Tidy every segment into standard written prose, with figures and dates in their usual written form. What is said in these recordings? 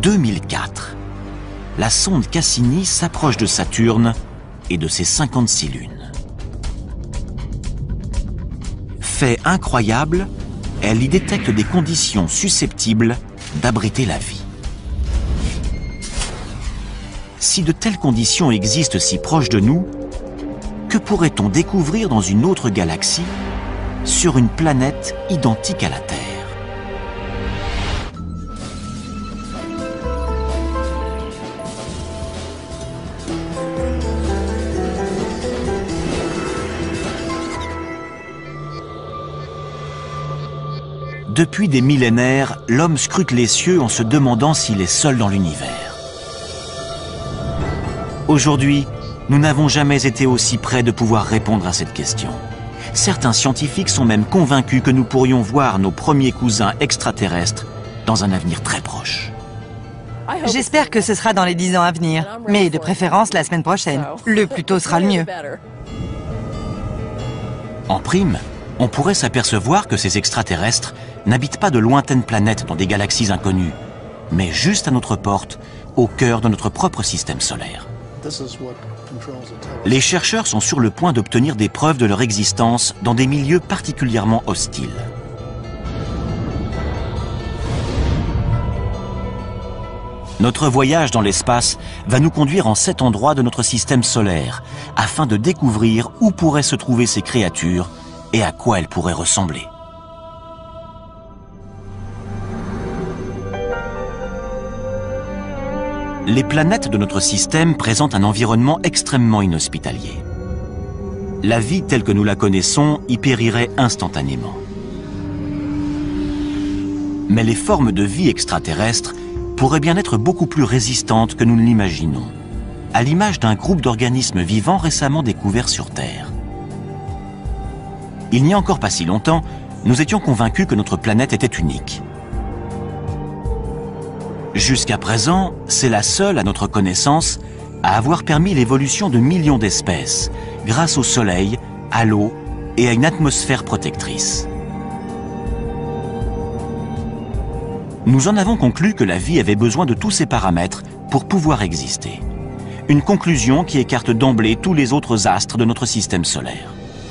2004. La sonde Cassini s'approche de Saturne et de ses 56 lunes. Fait incroyable, elle y détecte des conditions susceptibles d'abriter la vie. Si de telles conditions existent si proches de nous, que pourrait-on découvrir dans une autre galaxie, sur une planète identique à la Terre ? Depuis des millénaires, l'homme scrute les cieux en se demandant s'il est seul dans l'univers. Aujourd'hui, nous n'avons jamais été aussi près de pouvoir répondre à cette question. Certains scientifiques sont même convaincus que nous pourrions voir nos premiers cousins extraterrestres dans un avenir très proche. J'espère que ce sera dans les 10 ans à venir, mais de préférence la semaine prochaine. Le plus tôt sera le mieux. En prime, on pourrait s'apercevoir que ces extraterrestres n'habitent pas de lointaines planètes dans des galaxies inconnues, mais juste à notre porte, au cœur de notre propre système solaire. Les chercheurs sont sur le point d'obtenir des preuves de leur existence dans des milieux particulièrement hostiles. Notre voyage dans l'espace va nous conduire en 7 endroits de notre système solaire, afin de découvrir où pourraient se trouver ces créatures et à quoi elles pourraient ressembler. Les planètes de notre système présentent un environnement extrêmement inhospitalier. La vie telle que nous la connaissons y périrait instantanément. Mais les formes de vie extraterrestres pourraient bien être beaucoup plus résistantes que nous ne l'imaginons, à l'image d'un groupe d'organismes vivants récemment découverts sur Terre. Il n'y a encore pas si longtemps, nous étions convaincus que notre planète était unique. Jusqu'à présent, c'est la seule, à notre connaissance, à avoir permis l'évolution de millions d'espèces, grâce au Soleil, à l'eau et à une atmosphère protectrice. Nous en avons conclu que la vie avait besoin de tous ces paramètres pour pouvoir exister. Une conclusion qui écarte d'emblée tous les autres astres de notre système solaire.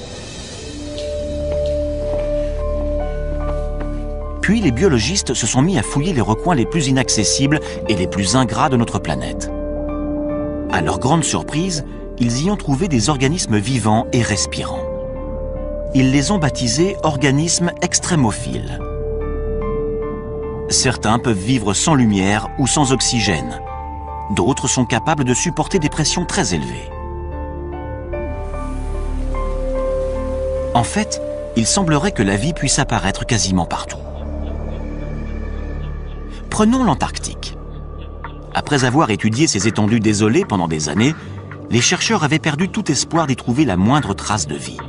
Puis les biologistes se sont mis à fouiller les recoins les plus inaccessibles et les plus ingrats de notre planète. À leur grande surprise, ils y ont trouvé des organismes vivants et respirants. Ils les ont baptisés organismes extrémophiles. Certains peuvent vivre sans lumière ou sans oxygène. D'autres sont capables de supporter des pressions très élevées. En fait, il semblerait que la vie puisse apparaître quasiment partout. Prenons l'Antarctique. Après avoir étudié ces étendues désolées pendant des années, les chercheurs avaient perdu tout espoir d'y trouver la moindre trace de vie.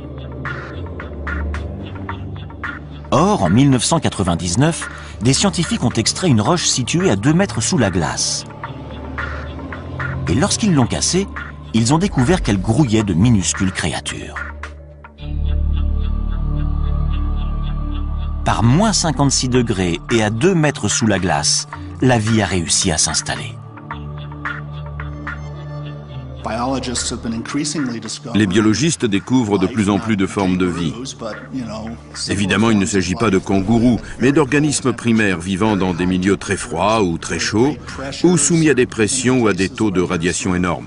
Or, en 1999, des scientifiques ont extrait une roche située à 2 mètres sous la glace. Et lorsqu'ils l'ont cassée, ils ont découvert qu'elle grouillait de minuscules créatures. Par moins 56 degrés et à 2 mètres sous la glace, la vie a réussi à s'installer. Les biologistes découvrent de plus en plus de formes de vie. Évidemment, il ne s'agit pas de kangourous, mais d'organismes primaires vivant dans des milieux très froids ou très chauds, ou soumis à des pressions ou à des taux de radiation énormes.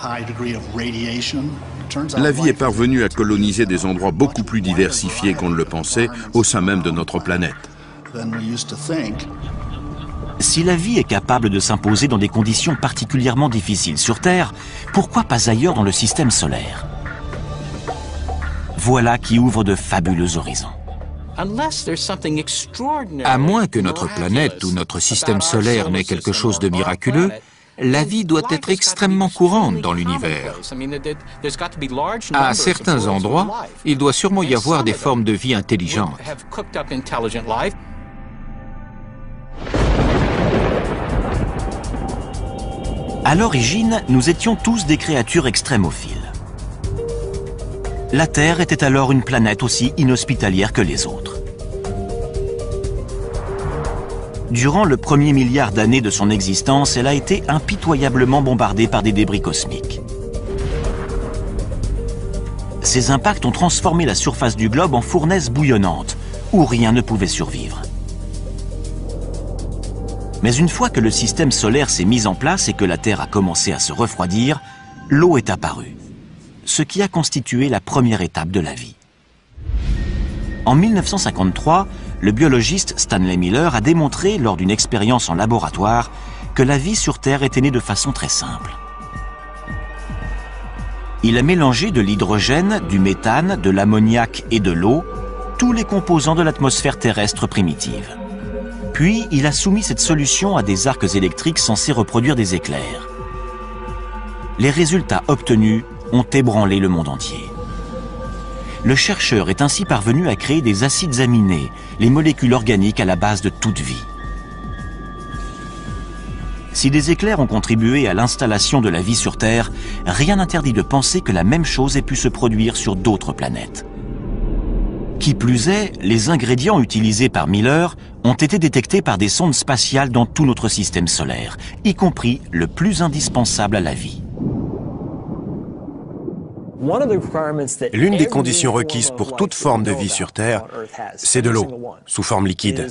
La vie est parvenue à coloniser des endroits beaucoup plus diversifiés qu'on ne le pensait au sein même de notre planète. Si la vie est capable de s'imposer dans des conditions particulièrement difficiles sur Terre, pourquoi pas ailleurs dans le système solaire? Voilà qui ouvre de fabuleux horizons. À moins que notre planète ou notre système solaire n'ait quelque chose de miraculeux, la vie doit être extrêmement courante dans l'univers. À certains endroits, il doit sûrement y avoir des formes de vie intelligentes. À l'origine, nous étions tous des créatures extrémophiles. La Terre était alors une planète aussi inhospitalière que les autres. Durant le premier milliard d'années de son existence, elle a été impitoyablement bombardée par des débris cosmiques. Ces impacts ont transformé la surface du globe en fournaise bouillonnante, où rien ne pouvait survivre. Mais une fois que le système solaire s'est mis en place et que la Terre a commencé à se refroidir, l'eau est apparue, ce qui a constitué la première étape de la vie. En 1953, le biologiste Stanley Miller a démontré, lors d'une expérience en laboratoire, que la vie sur Terre était née de façon très simple. Il a mélangé de l'hydrogène, du méthane, de l'ammoniac et de l'eau, tous les composants de l'atmosphère terrestre primitive. Puis, il a soumis cette solution à des arcs électriques censés reproduire des éclairs. Les résultats obtenus ont ébranlé le monde entier. Le chercheur est ainsi parvenu à créer des acides aminés, les molécules organiques à la base de toute vie. Si des éclairs ont contribué à l'installation de la vie sur Terre, rien n'interdit de penser que la même chose ait pu se produire sur d'autres planètes. Qui plus est, les ingrédients utilisés par Miller ont été détectés par des sondes spatiales dans tout notre système solaire, y compris le plus indispensable à la vie. L'une des conditions requises pour toute forme de vie sur Terre, c'est de l'eau, sous forme liquide.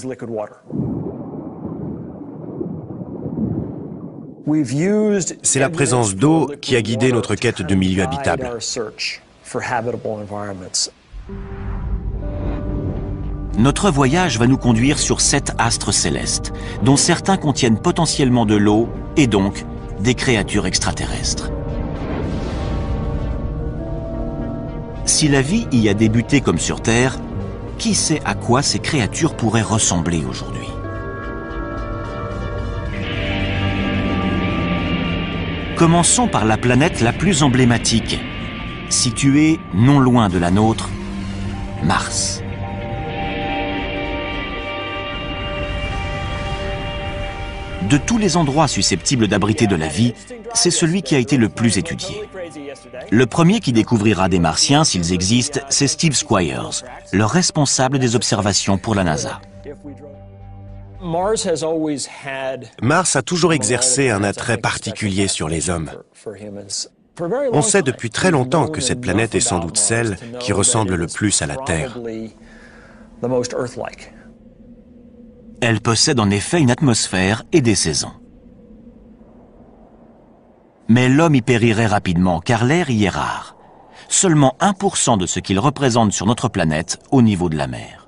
C'est la présence d'eau qui a guidé notre quête de milieux habitables. Notre voyage va nous conduire sur 7 astres célestes, dont certains contiennent potentiellement de l'eau et donc des créatures extraterrestres. Si la vie y a débuté comme sur Terre, qui sait à quoi ces créatures pourraient ressembler aujourd'hui? Commençons par la planète la plus emblématique, située non loin de la nôtre, Mars. De tous les endroits susceptibles d'abriter de la vie, c'est celui qui a été le plus étudié. Le premier qui découvrira des Martiens, s'ils existent, c'est Steve Squyres, le responsable des observations pour la NASA. Mars a toujours exercé un attrait particulier sur les hommes. On sait depuis très longtemps que cette planète est sans doute celle qui ressemble le plus à la Terre. Elle possède en effet une atmosphère et des saisons. Mais l'homme y périrait rapidement car l'air y est rare. Seulement 1% de ce qu'il représente sur notre planète au niveau de la mer.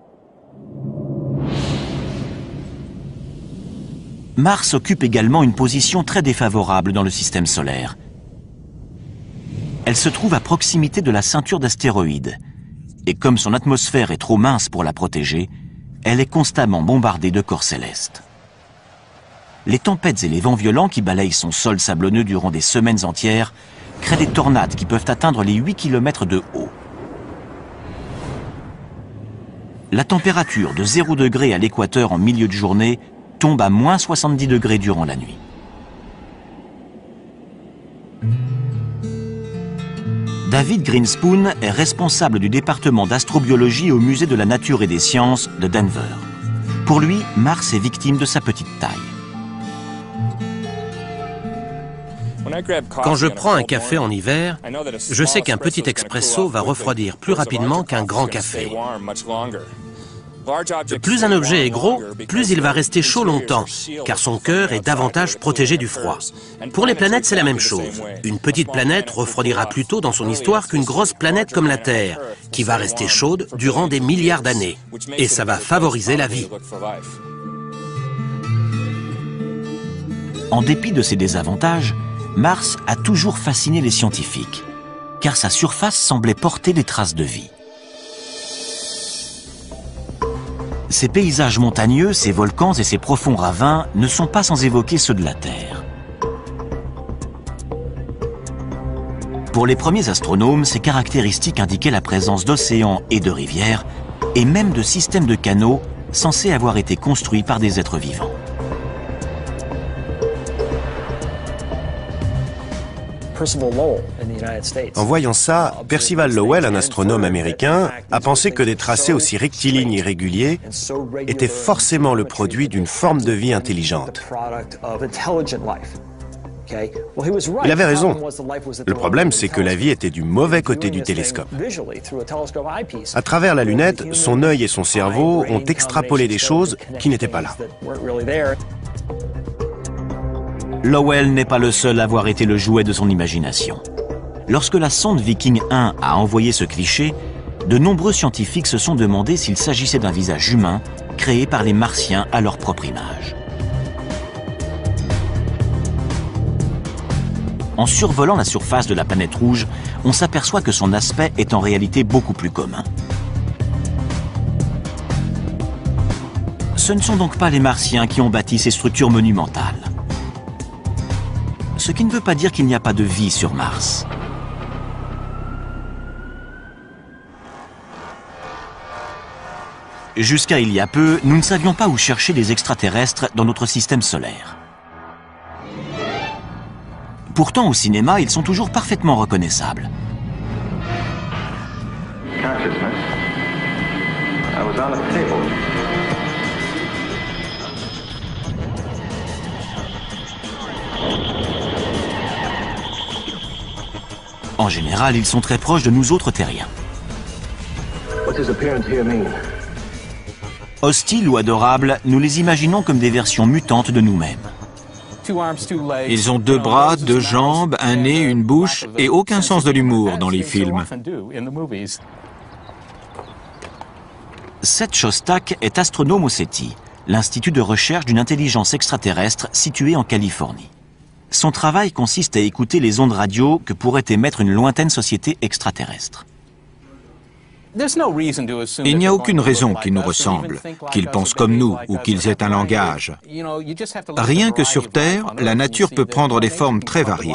Mars occupe également une position très défavorable dans le système solaire. Elle se trouve à proximité de la ceinture d'astéroïdes. Et comme son atmosphère est trop mince pour la protéger, elle est constamment bombardée de corps célestes. Les tempêtes et les vents violents qui balayent son sol sablonneux durant des semaines entières créent des tornades qui peuvent atteindre les 8 km de haut. La température de 0 degré à l'équateur en milieu de journée tombe à moins 70 degrés durant la nuit. David Grinspoon est responsable du département d'astrobiologie au Musée de la Nature et des Sciences de Denver. Pour lui, Mars est victime de sa petite taille. Quand je prends un café en hiver, je sais qu'un petit expresso va refroidir plus rapidement qu'un grand café. Plus un objet est gros, plus il va rester chaud longtemps, car son cœur est davantage protégé du froid. Pour les planètes, c'est la même chose. Une petite planète refroidira plus tôt dans son histoire qu'une grosse planète comme la Terre, qui va rester chaude durant des milliards d'années. Et ça va favoriser la vie. En dépit de ses désavantages, Mars a toujours fasciné les scientifiques, car sa surface semblait porter des traces de vie. Ces paysages montagneux, ces volcans et ces profonds ravins ne sont pas sans évoquer ceux de la Terre. Pour les premiers astronomes, ces caractéristiques indiquaient la présence d'océans et de rivières, et même de systèmes de canaux censés avoir été construits par des êtres vivants. En voyant ça, Percival Lowell, un astronome américain, a pensé que des tracés aussi rectilignes et réguliers étaient forcément le produit d'une forme de vie intelligente. Il avait raison. Le problème, c'est que la vie était du mauvais côté du télescope. À travers la lunette, son œil et son cerveau ont extrapolé des choses qui n'étaient pas là. Lowell n'est pas le seul à avoir été le jouet de son imagination. Lorsque la sonde Viking 1 a envoyé ce cliché, de nombreux scientifiques se sont demandé s'il s'agissait d'un visage humain créé par les Martiens à leur propre image. En survolant la surface de la planète rouge, on s'aperçoit que son aspect est en réalité beaucoup plus commun. Ce ne sont donc pas les Martiens qui ont bâti ces structures monumentales. Ce qui ne veut pas dire qu'il n'y a pas de vie sur Mars. Jusqu'à il y a peu, nous ne savions pas où chercher des extraterrestres dans notre système solaire. Pourtant, au cinéma, ils sont toujours parfaitement reconnaissables. En général, ils sont très proches de nous autres terriens. Hostiles ou adorables, nous les imaginons comme des versions mutantes de nous-mêmes. Ils ont 2 bras, 2 jambes, un nez, une bouche et aucun sens de l'humour dans les films. Seth Shostak est astronome au SETI, l'institut de recherche d'une intelligence extraterrestre situé en Californie. Son travail consiste à écouter les ondes radio que pourrait émettre une lointaine société extraterrestre. Il n'y a aucune raison qu'ils nous ressemblent, qu'ils pensent comme nous ou qu'ils aient un langage. Rien que sur Terre, la nature peut prendre des formes très variées.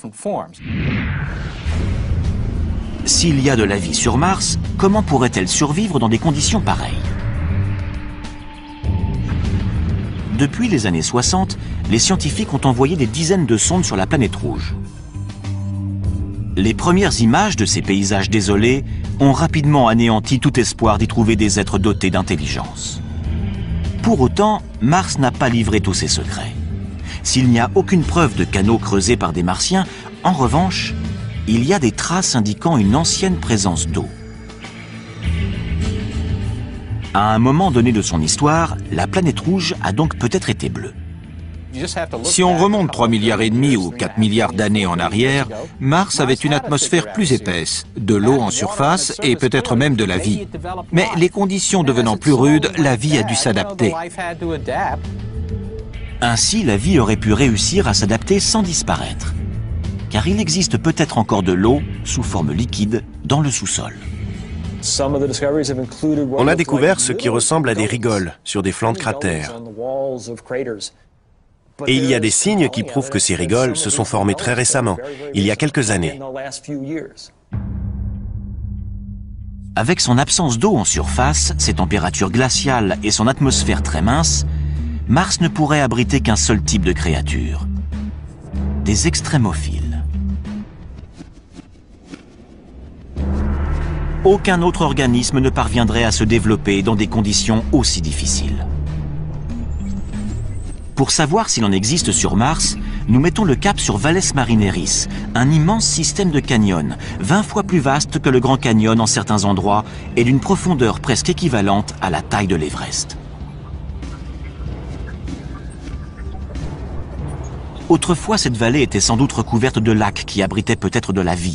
S'il y a de la vie sur Mars, comment pourrait-elle survivre dans des conditions pareilles? Depuis les années 60, les scientifiques ont envoyé des dizaines de sondes sur la planète rouge. Les premières images de ces paysages désolés ont rapidement anéanti tout espoir d'y trouver des êtres dotés d'intelligence. Pour autant, Mars n'a pas livré tous ses secrets. S'il n'y a aucune preuve de canaux creusés par des Martiens, en revanche, il y a des traces indiquant une ancienne présence d'eau. À un moment donné de son histoire, la planète rouge a donc peut-être été bleue. Si on remonte 3,5 milliards ou 4 milliards d'années en arrière, Mars avait une atmosphère plus épaisse, de l'eau en surface et peut-être même de la vie. Mais les conditions devenant plus rudes, la vie a dû s'adapter. Ainsi, la vie aurait pu réussir à s'adapter sans disparaître. Car il existe peut-être encore de l'eau, sous forme liquide, dans le sous-sol. On a découvert ce qui ressemble à des rigoles sur des flancs de cratères. Et il y a des signes qui prouvent que ces rigoles se sont formées très récemment, il y a quelques années. Avec son absence d'eau en surface, ses températures glaciales et son atmosphère très mince, Mars ne pourrait abriter qu'un seul type de créature. Des extrémophiles. Aucun autre organisme ne parviendrait à se développer dans des conditions aussi difficiles. Pour savoir s'il en existe sur Mars, nous mettons le cap sur Valles Marineris, un immense système de canyons, 20 fois plus vaste que le Grand Canyon en certains endroits et d'une profondeur presque équivalente à la taille de l'Everest. Autrefois, cette vallée était sans doute recouverte de lacs qui abritaient peut-être de la vie.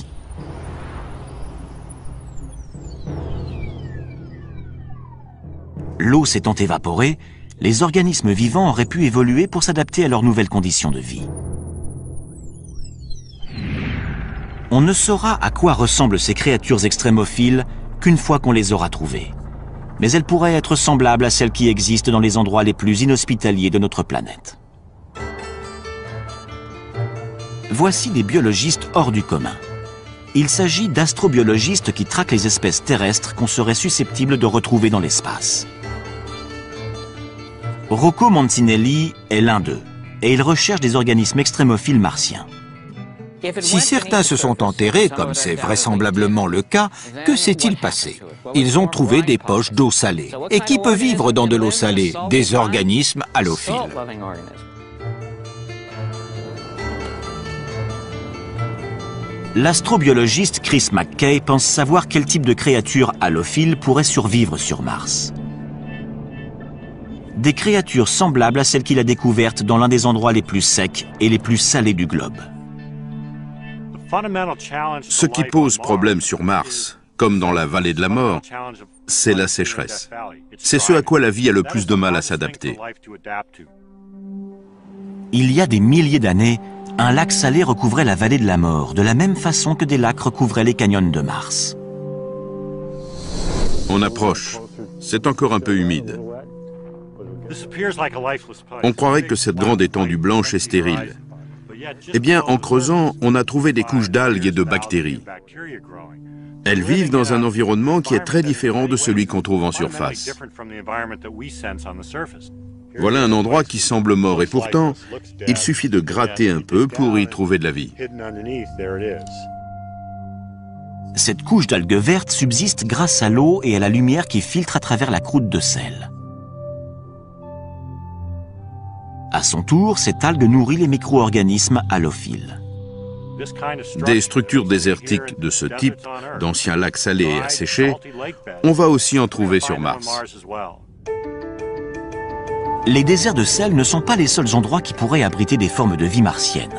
L'eau s'étant évaporée, les organismes vivants auraient pu évoluer pour s'adapter à leurs nouvelles conditions de vie. On ne saura à quoi ressemblent ces créatures extrémophiles qu'une fois qu'on les aura trouvées. Mais elles pourraient être semblables à celles qui existent dans les endroits les plus inhospitaliers de notre planète. Voici des biologistes hors du commun. Il s'agit d'astrobiologistes qui traquent les espèces terrestres qu'on serait susceptible de retrouver dans l'espace. Rocco Mancinelli est l'un d'eux, et il recherche des organismes extrémophiles martiens. Si certains se sont enterrés, comme c'est vraisemblablement le cas, que s'est-il passé? Ils ont trouvé des poches d'eau salée. Et qui peut vivre dans de l'eau salée? Des organismes halophiles. L'astrobiologiste Chris McKay pense savoir quel type de créature halophile pourrait survivre sur Mars. Des créatures semblables à celles qu'il a découvertes dans l'un des endroits les plus secs et les plus salés du globe. Ce qui pose problème sur Mars, comme dans la vallée de la mort, c'est la sécheresse. C'est ce à quoi la vie a le plus de mal à s'adapter. Il y a des milliers d'années, un lac salé recouvrait la vallée de la mort, de la même façon que des lacs recouvraient les canyons de Mars. On approche. C'est encore un peu humide. On croirait que cette grande étendue blanche est stérile. Eh bien, en creusant, on a trouvé des couches d'algues et de bactéries. Elles vivent dans un environnement qui est très différent de celui qu'on trouve en surface. Voilà un endroit qui semble mort et pourtant, il suffit de gratter un peu pour y trouver de la vie. Cette couche d'algues vertes subsiste grâce à l'eau et à la lumière qui filtre à travers la croûte de sel. À son tour, cette algue nourrit les micro-organismes halophiles. Des structures désertiques de ce type, d'anciens lacs salés et asséchés, on va aussi en trouver sur Mars. Les déserts de sel ne sont pas les seuls endroits qui pourraient abriter des formes de vie martienne.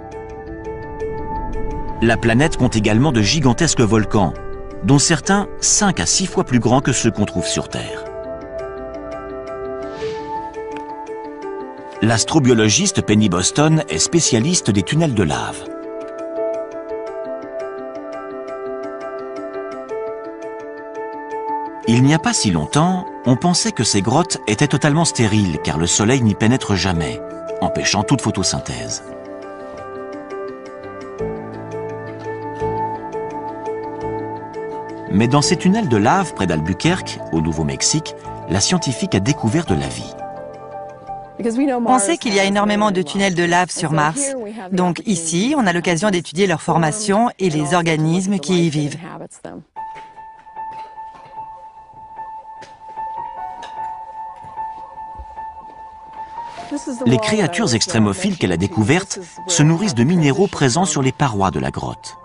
La planète compte également de gigantesques volcans, dont certains 5 à 6 fois plus grands que ceux qu'on trouve sur Terre. L'astrobiologiste Penny Boston est spécialiste des tunnels de lave. Il n'y a pas si longtemps, on pensait que ces grottes étaient totalement stériles car le soleil n'y pénètre jamais, empêchant toute photosynthèse. Mais dans ces tunnels de lave près d'Albuquerque, au Nouveau-Mexique, la scientifique a découvert de la vie. On sait qu'il y a énormément de tunnels de lave sur Mars. Donc ici, on a l'occasion d'étudier leur formation et les organismes qui y vivent. Les créatures extrémophiles qu'elle a découvertes se nourrissent de minéraux présents sur les parois de la grotte.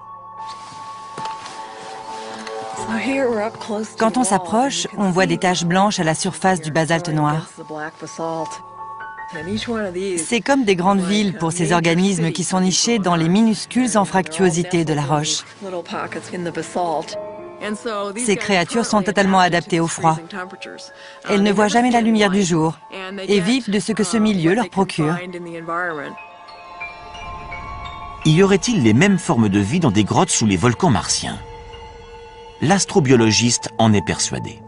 Quand on s'approche, on voit des taches blanches à la surface du basalte noir. C'est comme des grandes villes pour ces organismes qui sont nichés dans les minuscules anfractuosités de la roche. Ces créatures sont totalement adaptées au froid. Elles ne voient jamais la lumière du jour et vivent de ce que ce milieu leur procure. Y aurait-il les mêmes formes de vie dans des grottes sous les volcans martiens? L'astrobiologiste en est persuadé.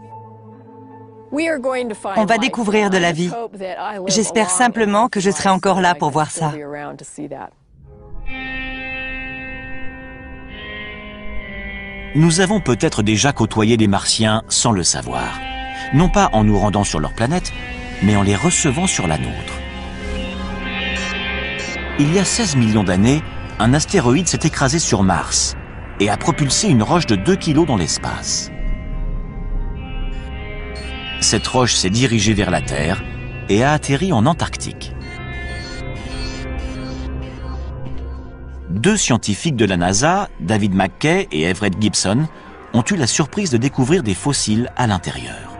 On va découvrir de la vie. J'espère simplement que je serai encore là pour voir ça. Nous avons peut-être déjà côtoyé des Martiens sans le savoir. Non pas en nous rendant sur leur planète, mais en les recevant sur la nôtre. Il y a 16 millions d'années, un astéroïde s'est écrasé sur Mars et a propulsé une roche de 2 kilos dans l'espace. Cette roche s'est dirigée vers la Terre et a atterri en Antarctique. 2 scientifiques de la NASA, David McKay et Everett Gibson, ont eu la surprise de découvrir des fossiles à l'intérieur.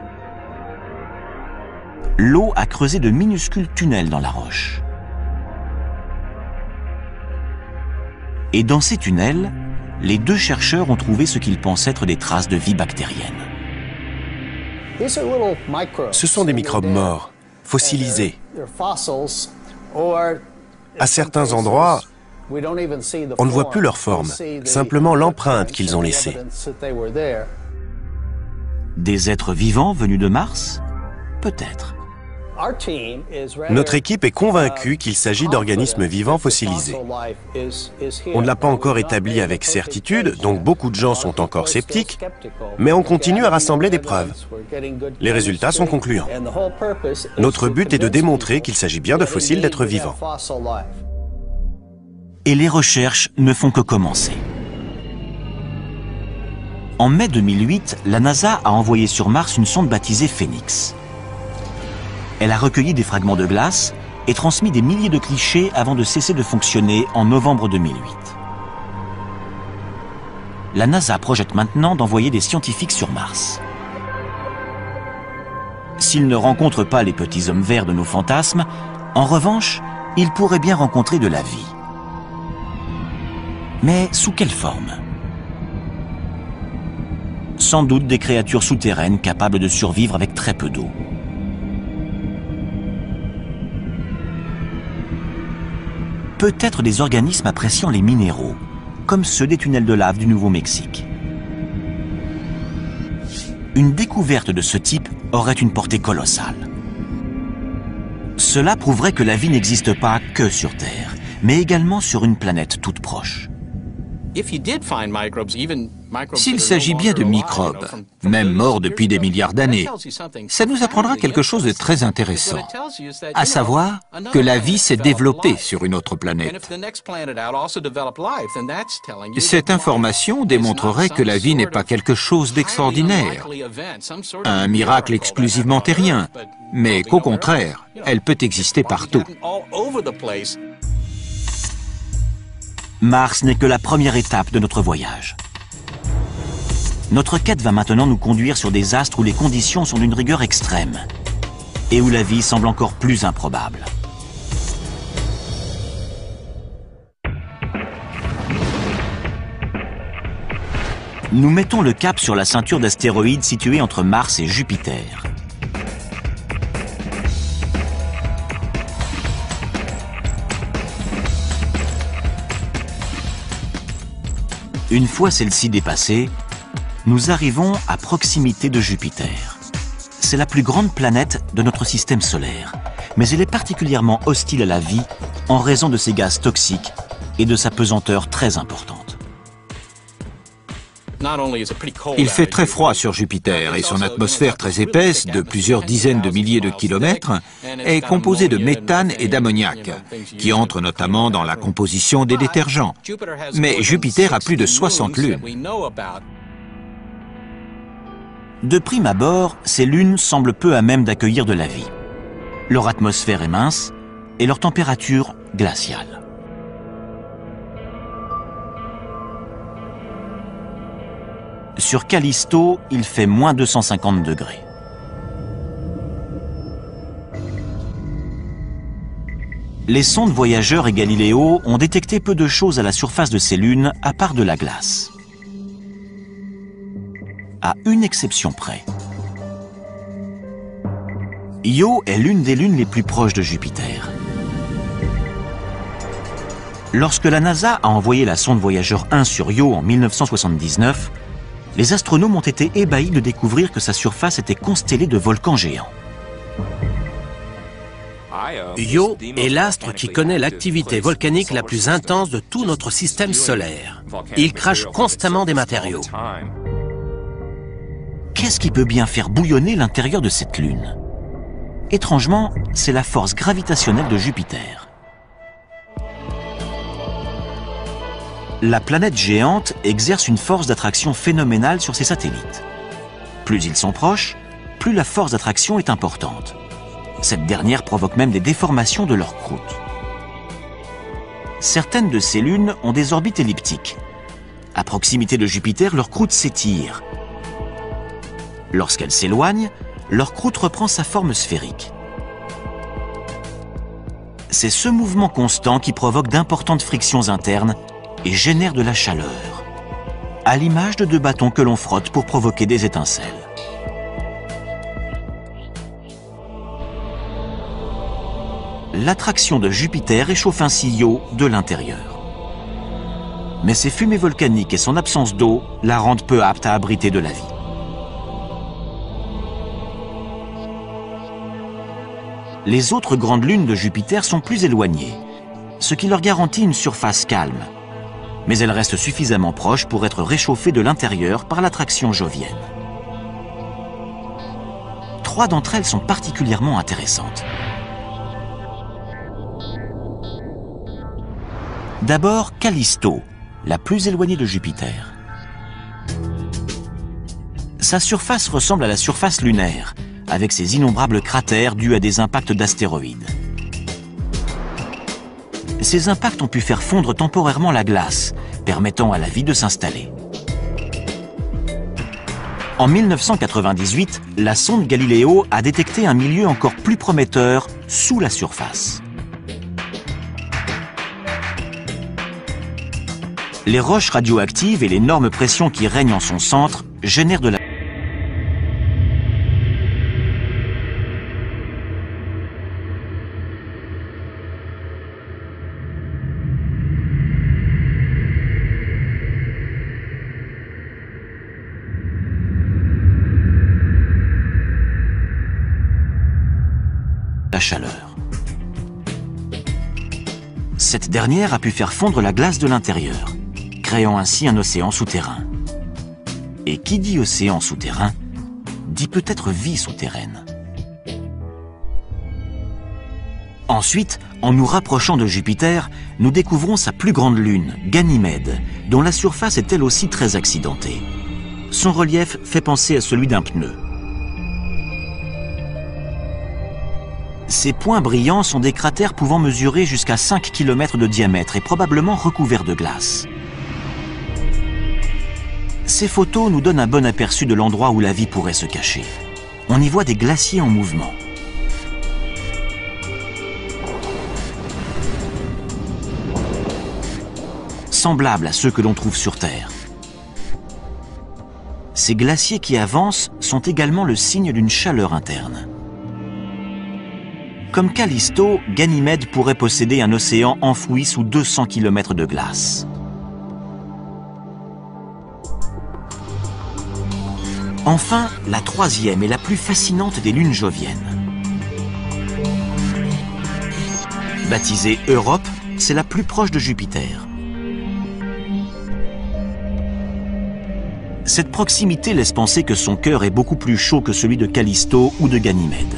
L'eau a creusé de minuscules tunnels dans la roche. Et dans ces tunnels, les 2 chercheurs ont trouvé ce qu'ils pensent être des traces de vie bactérienne. Ce sont des microbes morts, fossilisés. À certains endroits, on ne voit plus leur forme, simplement l'empreinte qu'ils ont laissée. Des êtres vivants venus de Mars? Peut-être. Notre équipe est convaincue qu'il s'agit d'organismes vivants fossilisés. On ne l'a pas encore établi avec certitude, donc beaucoup de gens sont encore sceptiques, mais on continue à rassembler des preuves. Les résultats sont concluants. Notre but est de démontrer qu'il s'agit bien de fossiles d'êtres vivants. Et les recherches ne font que commencer. En mai 2008, la NASA a envoyé sur Mars une sonde baptisée Phoenix. Elle a recueilli des fragments de glace et transmis des milliers de clichés avant de cesser de fonctionner en novembre 2008. La NASA projette maintenant d'envoyer des scientifiques sur Mars. S'ils ne rencontrent pas les petits hommes verts de nos fantasmes, en revanche, ils pourraient bien rencontrer de la vie. Mais sous quelle forme? Sans doute des créatures souterraines capables de survivre avec très peu d'eau. Peut-être des organismes appréciant les minéraux, comme ceux des tunnels de lave du Nouveau-Mexique. Une découverte de ce type aurait une portée colossale. Cela prouverait que la vie n'existe pas que sur Terre, mais également sur une planète toute proche. S'il s'agit bien de microbes, même morts depuis des milliards d'années, ça nous apprendra quelque chose de très intéressant, à savoir que la vie s'est développée sur une autre planète. Cette information démontrerait que la vie n'est pas quelque chose d'extraordinaire, un miracle exclusivement terrien, mais qu'au contraire, elle peut exister partout. Mars n'est que la première étape de notre voyage. Notre quête va maintenant nous conduire sur des astres où les conditions sont d'une rigueur extrême et où la vie semble encore plus improbable. Nous mettons le cap sur la ceinture d'astéroïdes située entre Mars et Jupiter. Une fois celle-ci dépassée, nous arrivons à proximité de Jupiter. C'est la plus grande planète de notre système solaire, mais elle est particulièrement hostile à la vie en raison de ses gaz toxiques et de sa pesanteur très importante. Il fait très froid sur Jupiter et son atmosphère très épaisse, de plusieurs dizaines de milliers de kilomètres, est composée de méthane et d'ammoniac, qui entrent notamment dans la composition des détergents. Mais Jupiter a plus de 60 lunes. De prime abord, ces lunes semblent peu à même d'accueillir de la vie. Leur atmosphère est mince et leur température glaciale. Sur Callisto, il fait moins 250 degrés. Les sondes Voyageur et Galileo ont détecté peu de choses à la surface de ces lunes, à part de la glace. À une exception près. Io est l'une des lunes les plus proches de Jupiter. Lorsque la NASA a envoyé la sonde Voyageur 1 sur Io en 1979, les astronomes ont été ébahis de découvrir que sa surface était constellée de volcans géants. Io est l'astre qui connaît l'activité volcanique la plus intense de tout notre système solaire. Il crache constamment des matériaux. Qu'est-ce qui peut bien faire bouillonner l'intérieur de cette lune? Étrangement, c'est la force gravitationnelle de Jupiter. La planète géante exerce une force d'attraction phénoménale sur ses satellites. Plus ils sont proches, plus la force d'attraction est importante. Cette dernière provoque même des déformations de leur croûte. Certaines de ces lunes ont des orbites elliptiques. À proximité de Jupiter, leur croûte s'étire. Lorsqu'elle s'éloigne, leur croûte reprend sa forme sphérique. C'est ce mouvement constant qui provoque d'importantes frictions internes et génère de la chaleur, à l'image de deux bâtons que l'on frotte pour provoquer des étincelles. L'attraction de Jupiter réchauffe ainsi Io de l'intérieur. Mais ses fumées volcaniques et son absence d'eau la rendent peu apte à abriter de la vie. Les autres grandes lunes de Jupiter sont plus éloignées, ce qui leur garantit une surface calme. Mais elles restent suffisamment proches pour être réchauffées de l'intérieur par l'attraction jovienne. 3 d'entre elles sont particulièrement intéressantes. D'abord, Callisto, la plus éloignée de Jupiter. Sa surface ressemble à la surface lunaire, avec ses innombrables cratères dus à des impacts d'astéroïdes. Ces impacts ont pu faire fondre temporairement la glace, permettant à la vie de s'installer. En 1998, la sonde Galileo a détecté un milieu encore plus prometteur sous la surface. Les roches radioactives et l'énorme pression qui règne en son centre génèrent de la chaleur. Cette dernière a pu faire fondre la glace de l'intérieur, créant ainsi un océan souterrain. Et qui dit océan souterrain, dit peut-être vie souterraine. Ensuite, en nous rapprochant de Jupiter, nous découvrons sa plus grande lune, Ganymède, dont la surface est elle aussi très accidentée. Son relief fait penser à celui d'un pneu. Ces points brillants sont des cratères pouvant mesurer jusqu'à 5 km de diamètre et probablement recouverts de glace. Ces photos nous donnent un bon aperçu de l'endroit où la vie pourrait se cacher. On y voit des glaciers en mouvement. Semblables à ceux que l'on trouve sur Terre. Ces glaciers qui avancent sont également le signe d'une chaleur interne. Comme Callisto, Ganymède pourrait posséder un océan enfoui sous 200 km de glace. Enfin, la troisième et la plus fascinante des lunes joviennes. Baptisée Europe, c'est la plus proche de Jupiter. Cette proximité laisse penser que son cœur est beaucoup plus chaud que celui de Callisto ou de Ganymède.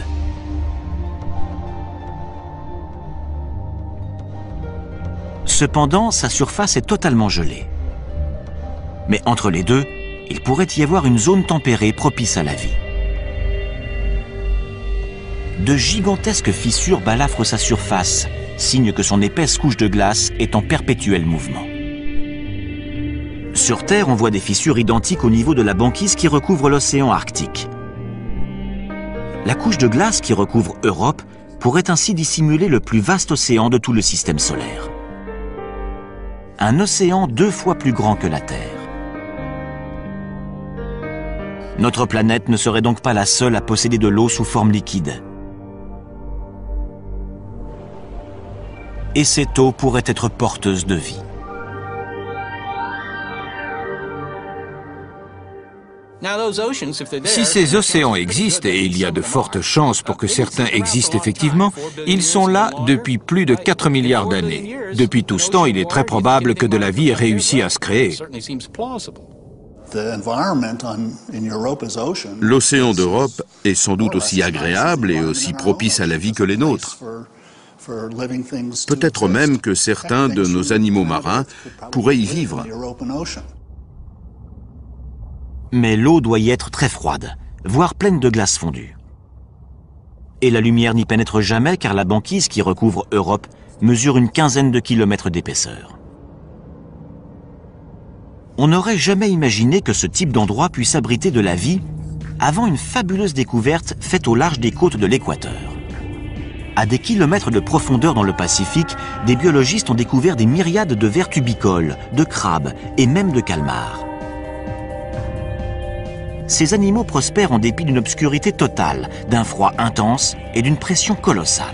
Cependant, sa surface est totalement gelée. Mais entre les deux, il pourrait y avoir une zone tempérée propice à la vie. De gigantesques fissures balafrent sa surface, signe que son épaisse couche de glace est en perpétuel mouvement. Sur Terre, on voit des fissures identiques au niveau de la banquise qui recouvre l'océan Arctique. La couche de glace qui recouvre Europe pourrait ainsi dissimuler le plus vaste océan de tout le système solaire. Un océan 2 fois plus grand que la Terre. Notre planète ne serait donc pas la seule à posséder de l'eau sous forme liquide. Et cette eau pourrait être porteuse de vie. Si ces océans existent, et il y a de fortes chances pour que certains existent effectivement, ils sont là depuis plus de 4 milliards d'années. Depuis tout ce temps, il est très probable que de la vie ait réussi à se créer. L'océan d'Europe est sans doute aussi agréable et aussi propice à la vie que les nôtres. Peut-être même que certains de nos animaux marins pourraient y vivre. Mais l'eau doit y être très froide, voire pleine de glace fondue. Et la lumière n'y pénètre jamais car la banquise qui recouvre Europe mesure une quinzaine de kilomètres d'épaisseur. On n'aurait jamais imaginé que ce type d'endroit puisse abriter de la vie avant une fabuleuse découverte faite au large des côtes de l'équateur. À des kilomètres de profondeur dans le Pacifique, des biologistes ont découvert des myriades de vers tubicoles, de crabes et même de calmars. Ces animaux prospèrent en dépit d'une obscurité totale, d'un froid intense et d'une pression colossale.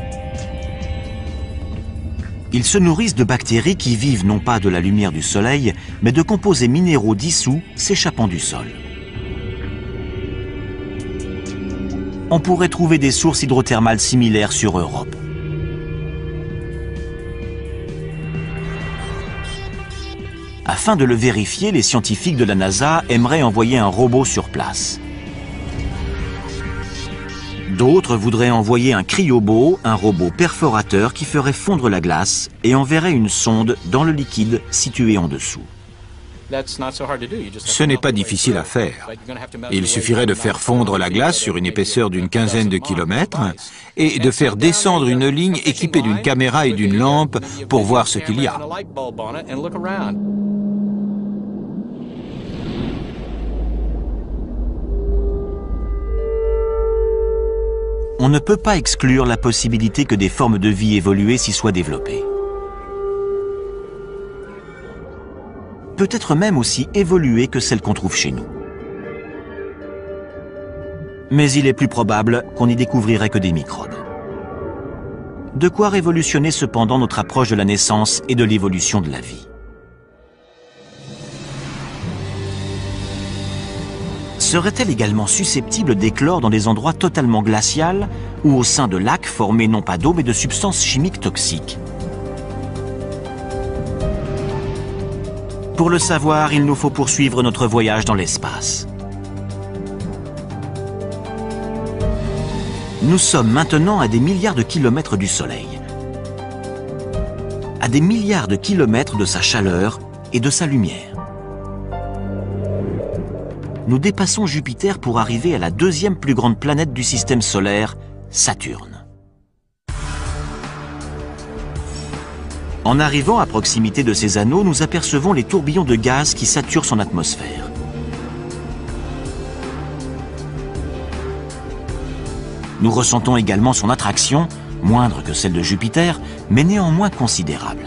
Ils se nourrissent de bactéries qui vivent non pas de la lumière du soleil, mais de composés minéraux dissous s'échappant du sol. On pourrait trouver des sources hydrothermales similaires sur Europe. Afin de le vérifier, les scientifiques de la NASA aimeraient envoyer un robot sur place. D'autres voudraient envoyer un cryobo, un robot perforateur qui ferait fondre la glace et enverrait une sonde dans le liquide situé en dessous. Ce n'est pas difficile à faire. Il suffirait de faire fondre la glace sur une épaisseur d'une quinzaine de kilomètres et de faire descendre une ligne équipée d'une caméra et d'une lampe pour voir ce qu'il y a. On ne peut pas exclure la possibilité que des formes de vie évoluées s'y soient développées. Peut-être même aussi évoluées que celles qu'on trouve chez nous. Mais il est plus probable qu'on n'y découvrirait que des microbes. De quoi révolutionner cependant notre approche de la naissance et de l'évolution de la vie. Serait-elle également susceptible d'éclore dans des endroits totalement glaciaux ou au sein de lacs formés non pas d'eau mais de substances chimiques toxiques? Pour le savoir, il nous faut poursuivre notre voyage dans l'espace. Nous sommes maintenant à des milliards de kilomètres du Soleil, à des milliards de kilomètres de sa chaleur et de sa lumière. Nous dépassons Jupiter pour arriver à la deuxième plus grande planète du système solaire, Saturne. En arrivant à proximité de ces anneaux, nous apercevons les tourbillons de gaz qui saturent son atmosphère. Nous ressentons également son attraction, moindre que celle de Jupiter, mais néanmoins considérable.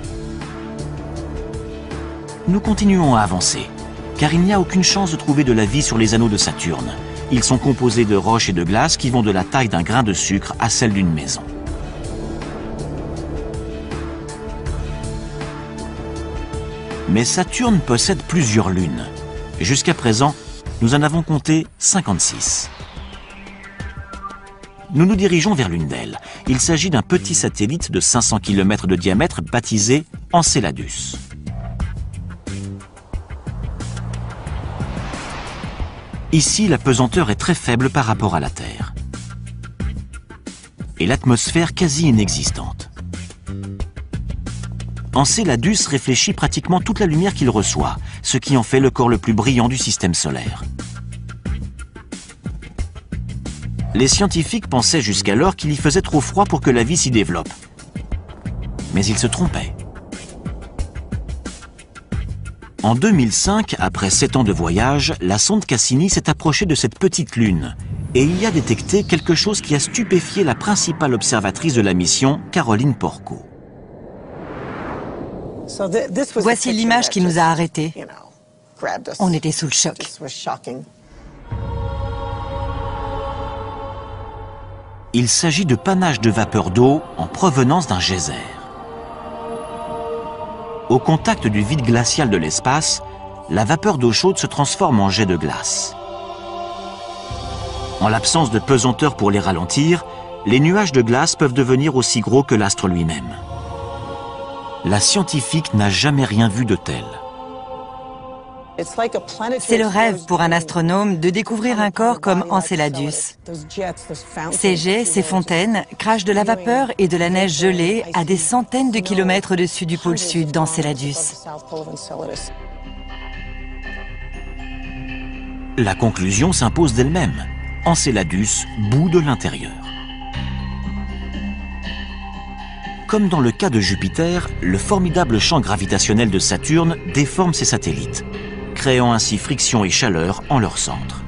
Nous continuons à avancer, car il n'y a aucune chance de trouver de la vie sur les anneaux de Saturne. Ils sont composés de roches et de glace qui vont de la taille d'un grain de sucre à celle d'une maison. Mais Saturne possède plusieurs lunes. Jusqu'à présent, nous en avons compté 56. Nous nous dirigeons vers l'une d'elles. Il s'agit d'un petit satellite de 500 km de diamètre baptisé Enceladus. Ici, la pesanteur est très faible par rapport à la Terre. Et l'atmosphère quasi inexistante. Enceladus réfléchit pratiquement toute la lumière qu'il reçoit, ce qui en fait le corps le plus brillant du système solaire. Les scientifiques pensaient jusqu'alors qu'il y faisait trop froid pour que la vie s'y développe. Mais ils se trompaient. En 2005, après 7 ans de voyage, la sonde Cassini s'est approchée de cette petite lune et y a détecté quelque chose qui a stupéfié la principale observatrice de la mission, Caroline Porco. Voici l'image qui nous a arrêtés. On était sous le choc. Il s'agit de panaches de vapeur d'eau en provenance d'un geyser. Au contact du vide glacial de l'espace, la vapeur d'eau chaude se transforme en jet de glace. En l'absence de pesanteur pour les ralentir, les nuages de glace peuvent devenir aussi gros que l'astre lui-même. La scientifique n'a jamais rien vu de tel. C'est le rêve pour un astronome de découvrir un corps comme Enceladus. Ces jets, ces fontaines, crachent de la vapeur et de la neige gelée à des centaines de kilomètres au-dessus du pôle sud d'Enceladus. La conclusion s'impose d'elle-même. Enceladus bout de l'intérieur. Comme dans le cas de Jupiter, le formidable champ gravitationnel de Saturne déforme ses satellites, créant ainsi friction et chaleur en leur centre.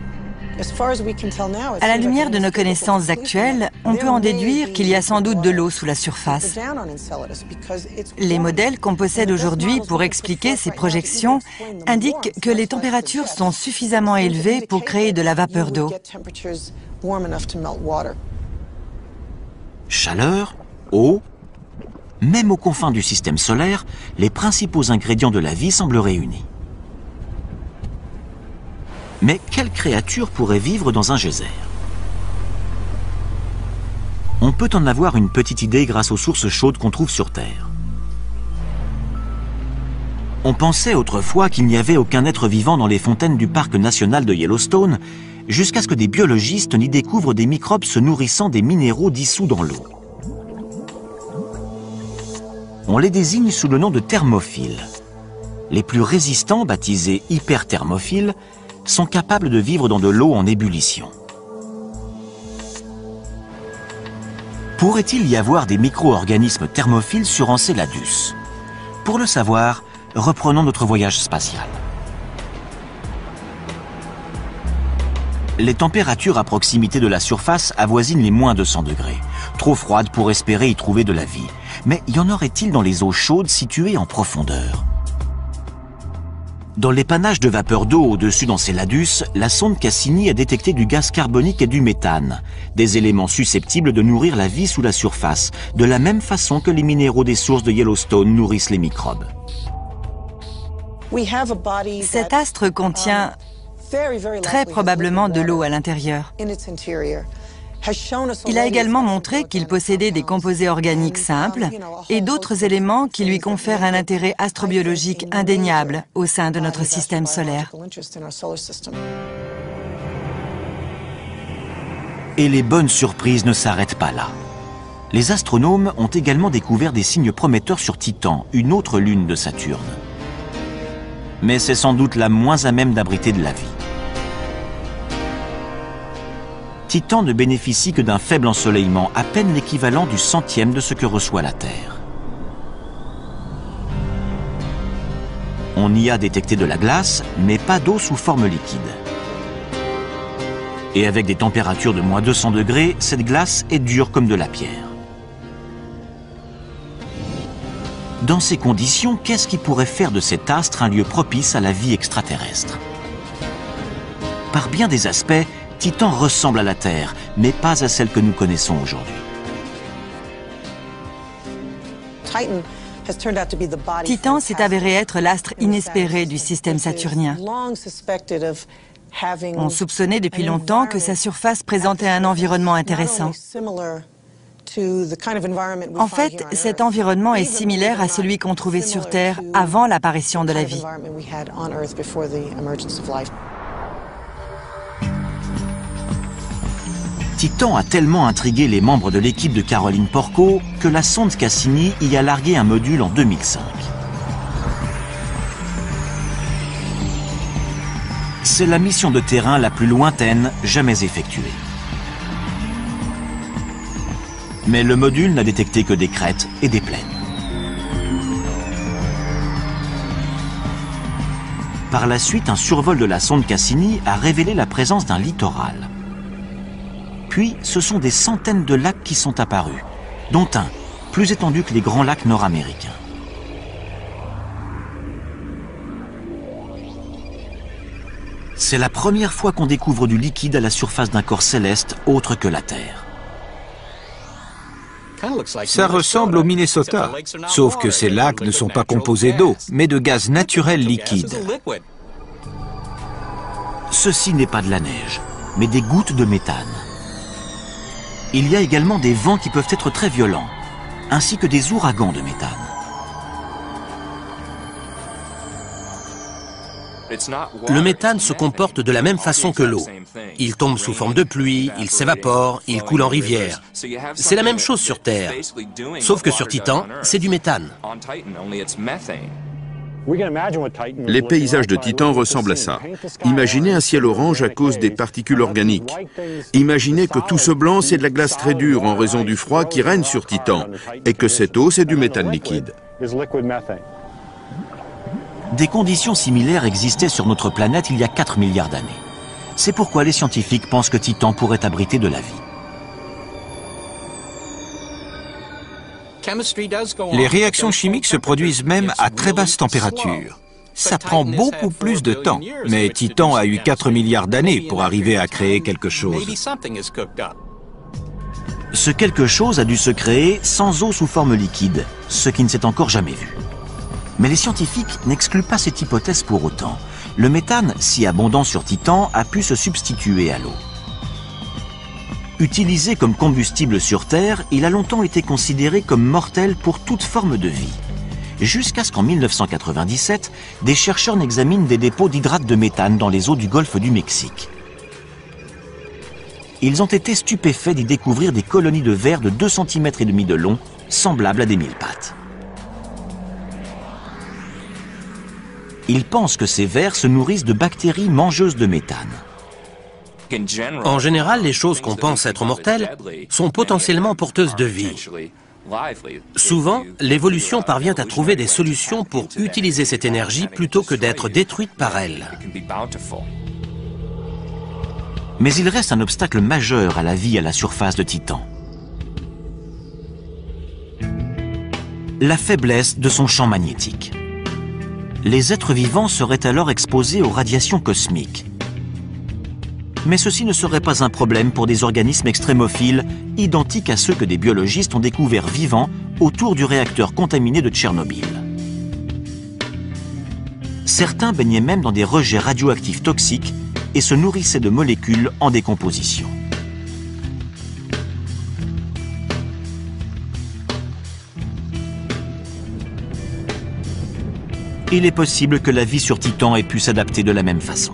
À la lumière de nos connaissances actuelles, on peut en déduire qu'il y a sans doute de l'eau sous la surface. Les modèles qu'on possède aujourd'hui pour expliquer ces projections indiquent que les températures sont suffisamment élevées pour créer de la vapeur d'eau. Chaleur, eau, même aux confins du système solaire, les principaux ingrédients de la vie semblent réunis. Mais quelle créature pourrait vivre dans un geyser? On peut en avoir une petite idée grâce aux sources chaudes qu'on trouve sur Terre. On pensait autrefois qu'il n'y avait aucun être vivant dans les fontaines du parc national de Yellowstone, jusqu'à ce que des biologistes n'y découvrent des microbes se nourrissant des minéraux dissous dans l'eau. On les désigne sous le nom de thermophiles. Les plus résistants, baptisés hyperthermophiles, sont capables de vivre dans de l'eau en ébullition. Pourrait-il y avoir des micro-organismes thermophiles sur Enceladus? Pour le savoir, reprenons notre voyage spatial. Les températures à proximité de la surface avoisinent les moins 200 degrés, trop froides pour espérer y trouver de la vie. Mais y en aurait-il dans les eaux chaudes situées en profondeur? Dans l'épannage de vapeur d'eau au-dessus d'Enceladus, la sonde Cassini a détecté du gaz carbonique et du méthane, des éléments susceptibles de nourrir la vie sous la surface, de la même façon que les minéraux des sources de Yellowstone nourrissent les microbes. Cet astre contient très probablement de l'eau à l'intérieur. Il a également montré qu'il possédait des composés organiques simples et d'autres éléments qui lui confèrent un intérêt astrobiologique indéniable au sein de notre système solaire. Et les bonnes surprises ne s'arrêtent pas là. Les astronomes ont également découvert des signes prometteurs sur Titan, une autre lune de Saturne. Mais c'est sans doute la moins à même d'abriter de la vie. Titan ne bénéficie que d'un faible ensoleillement, à peine l'équivalent du centième de ce que reçoit la Terre. On y a détecté de la glace, mais pas d'eau sous forme liquide. Et avec des températures de moins 200 degrés, cette glace est dure comme de la pierre. Dans ces conditions, qu'est-ce qui pourrait faire de cet astre un lieu propice à la vie extraterrestre? Par bien des aspects, Titan ressemble à la Terre, mais pas à celle que nous connaissons aujourd'hui. Titan s'est avéré être l'astre inespéré du système saturnien. On soupçonnait depuis longtemps que sa surface présentait un environnement intéressant. En fait, cet environnement est similaire à celui qu'on trouvait sur Terre avant l'apparition de la vie. Titan a tellement intrigué les membres de l'équipe de Caroline Porco que la sonde Cassini y a largué un module en 2005. C'est la mission de terrain la plus lointaine jamais effectuée. Mais le module n'a détecté que des crêtes et des plaines. Par la suite, un survol de la sonde Cassini a révélé la présence d'un littoral. Puis, ce sont des centaines de lacs qui sont apparus, dont un plus étendu que les grands lacs nord-américains. C'est la première fois qu'on découvre du liquide à la surface d'un corps céleste autre que la Terre. Ça ressemble au Minnesota, sauf que ces lacs ne sont pas composés d'eau, mais de gaz naturel liquide. Ceci n'est pas de la neige, mais des gouttes de méthane. Il y a également des vents qui peuvent être très violents, ainsi que des ouragans de méthane. Le méthane se comporte de la même façon que l'eau. Il tombe sous forme de pluie, il s'évapore, il coule en rivière. C'est la même chose sur Terre, sauf que sur Titan, c'est du méthane. Les paysages de Titan ressemblent à ça. Imaginez un ciel orange à cause des particules organiques. Imaginez que tout ce blanc, c'est de la glace très dure en raison du froid qui règne sur Titan, et que cette eau, c'est du méthane liquide. Des conditions similaires existaient sur notre planète il y a 4 milliards d'années. C'est pourquoi les scientifiques pensent que Titan pourrait abriter de la vie. Les réactions chimiques se produisent même à très basse température. Ça prend beaucoup plus de temps, mais Titan a eu 4 milliards d'années pour arriver à créer quelque chose. Ce quelque chose a dû se créer sans eau sous forme liquide, ce qui ne s'est encore jamais vu. Mais les scientifiques n'excluent pas cette hypothèse pour autant. Le méthane, si abondant sur Titan, a pu se substituer à l'eau. Utilisé comme combustible sur Terre, il a longtemps été considéré comme mortel pour toute forme de vie. Jusqu'à ce qu'en 1997, des chercheurs n'examinent des dépôts d'hydrate de méthane dans les eaux du golfe du Mexique. ils ont été stupéfaits d'y découvrir des colonies de vers de 2,5 cm de long, semblables à des mille-pattes. Ils pensent que ces vers se nourrissent de bactéries mangeuses de méthane. En général, les choses qu'on pense être mortelles sont potentiellement porteuses de vie. Souvent, l'évolution parvient à trouver des solutions pour utiliser cette énergie plutôt que d'être détruite par elle. Mais il reste un obstacle majeur à la vie à la surface de Titan. La faiblesse de son champ magnétique. Les êtres vivants seraient alors exposés aux radiations cosmiques. Mais ceci ne serait pas un problème pour des organismes extrémophiles, identiques à ceux que des biologistes ont découverts vivants autour du réacteur contaminé de Tchernobyl. Certains baignaient même dans des rejets radioactifs toxiques et se nourrissaient de molécules en décomposition. Il est possible que la vie sur Titan ait pu s'adapter de la même façon.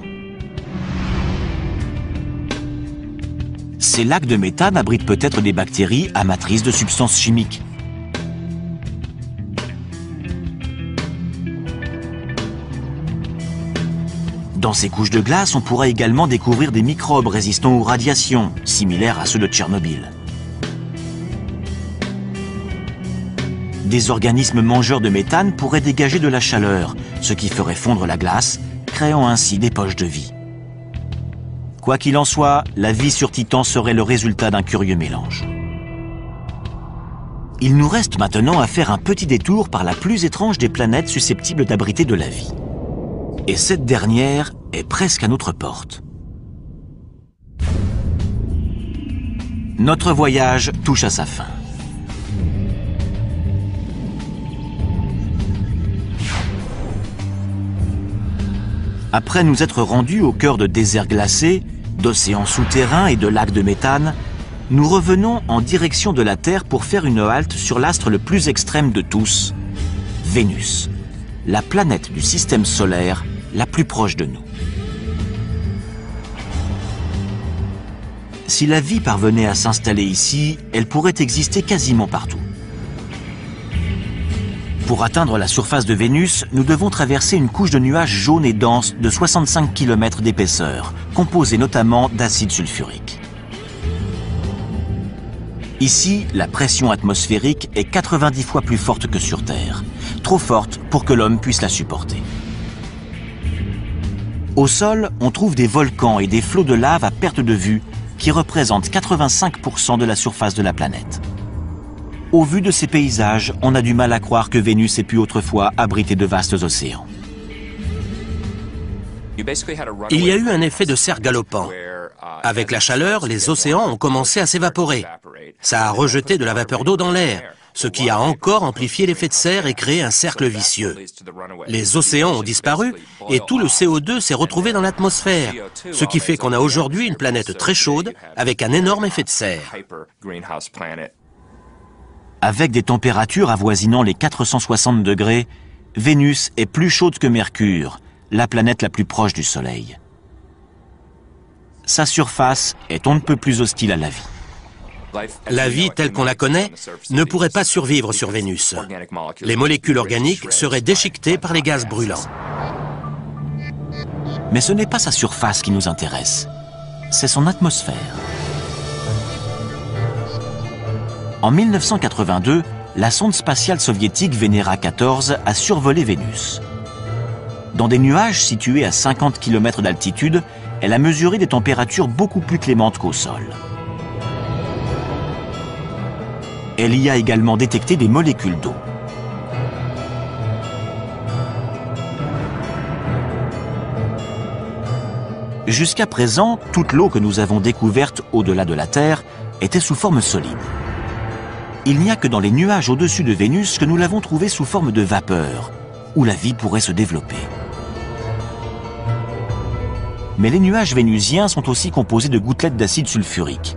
Ces lacs de méthane abritent peut-être des bactéries amatrices de substances chimiques. Dans ces couches de glace, on pourrait également découvrir des microbes résistants aux radiations, similaires à ceux de Tchernobyl. Des organismes mangeurs de méthane pourraient dégager de la chaleur, ce qui ferait fondre la glace, créant ainsi des poches de vie. Quoi qu'il en soit, la vie sur Titan serait le résultat d'un curieux mélange. Il nous reste maintenant à faire un petit détour par la plus étrange des planètes susceptibles d'abriter de la vie. Et cette dernière est presque à notre porte. Notre voyage touche à sa fin. Après nous être rendus au cœur de déserts glacés, d'océans souterrains et de lacs de méthane, nous revenons en direction de la Terre pour faire une halte sur l'astre le plus extrême de tous, Vénus, la planète du système solaire la plus proche de nous. Si la vie parvenait à s'installer ici, elle pourrait exister quasiment partout. Pour atteindre la surface de Vénus, nous devons traverser une couche de nuages jaunes et denses de 65 km d'épaisseur, composée notamment d'acide sulfurique. Ici, la pression atmosphérique est 90 fois plus forte que sur Terre, trop forte pour que l'homme puisse la supporter. Au sol, on trouve des volcans et des flots de lave à perte de vue qui représentent 85% de la surface de la planète. Au vu de ces paysages, on a du mal à croire que Vénus ait pu autrefois abriter de vastes océans. Il y a eu un effet de serre galopant. Avec la chaleur, les océans ont commencé à s'évaporer. Ça a rejeté de la vapeur d'eau dans l'air, ce qui a encore amplifié l'effet de serre et créé un cercle vicieux. Les océans ont disparu et tout le CO2 s'est retrouvé dans l'atmosphère, ce qui fait qu'on a aujourd'hui une planète très chaude avec un énorme effet de serre. Avec des températures avoisinant les 460 degrés, Vénus est plus chaude que Mercure, la planète la plus proche du Soleil. Sa surface est on ne peut plus hostile à la vie. La vie telle qu'on la connaît ne pourrait pas survivre sur Vénus. Les molécules organiques seraient déchiquetées par les gaz brûlants. Mais ce n'est pas sa surface qui nous intéresse, c'est son atmosphère. En 1982, la sonde spatiale soviétique Venera 14 a survolé Vénus. Dans des nuages situés à 50 km d'altitude, elle a mesuré des températures beaucoup plus clémentes qu'au sol. Elle y a également détecté des molécules d'eau. Jusqu'à présent, toute l'eau que nous avons découverte au-delà de la Terre était sous forme solide. Il n'y a que dans les nuages au-dessus de Vénus que nous l'avons trouvée sous forme de vapeur, où la vie pourrait se développer. Mais les nuages vénusiens sont aussi composés de gouttelettes d'acide sulfurique.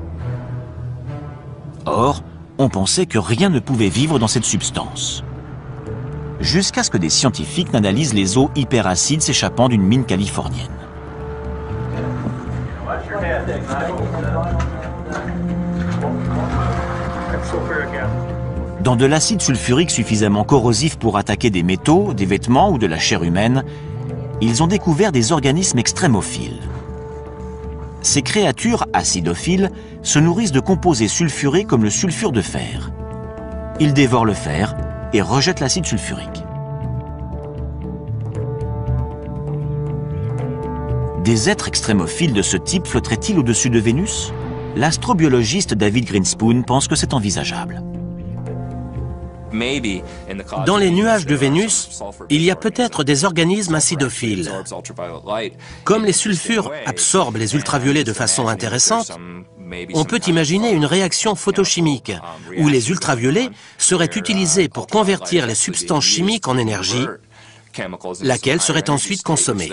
Or, on pensait que rien ne pouvait vivre dans cette substance. Jusqu'à ce que des scientifiques n'analysent les eaux hyperacides s'échappant d'une mine californienne. Dans de l'acide sulfurique suffisamment corrosif pour attaquer des métaux, des vêtements ou de la chair humaine, ils ont découvert des organismes extrémophiles. Ces créatures acidophiles se nourrissent de composés sulfurés comme le sulfure de fer. Ils dévorent le fer et rejettent l'acide sulfurique. Des êtres extrémophiles de ce type flotteraient-ils au-dessus de Vénus? L'astrobiologiste David Grinspoon pense que c'est envisageable. Dans les nuages de Vénus, il y a peut-être des organismes acidophiles. Comme les sulfures absorbent les ultraviolets de façon intéressante, on peut imaginer une réaction photochimique où les ultraviolets seraient utilisés pour convertir les substances chimiques en énergie, laquelle serait ensuite consommée.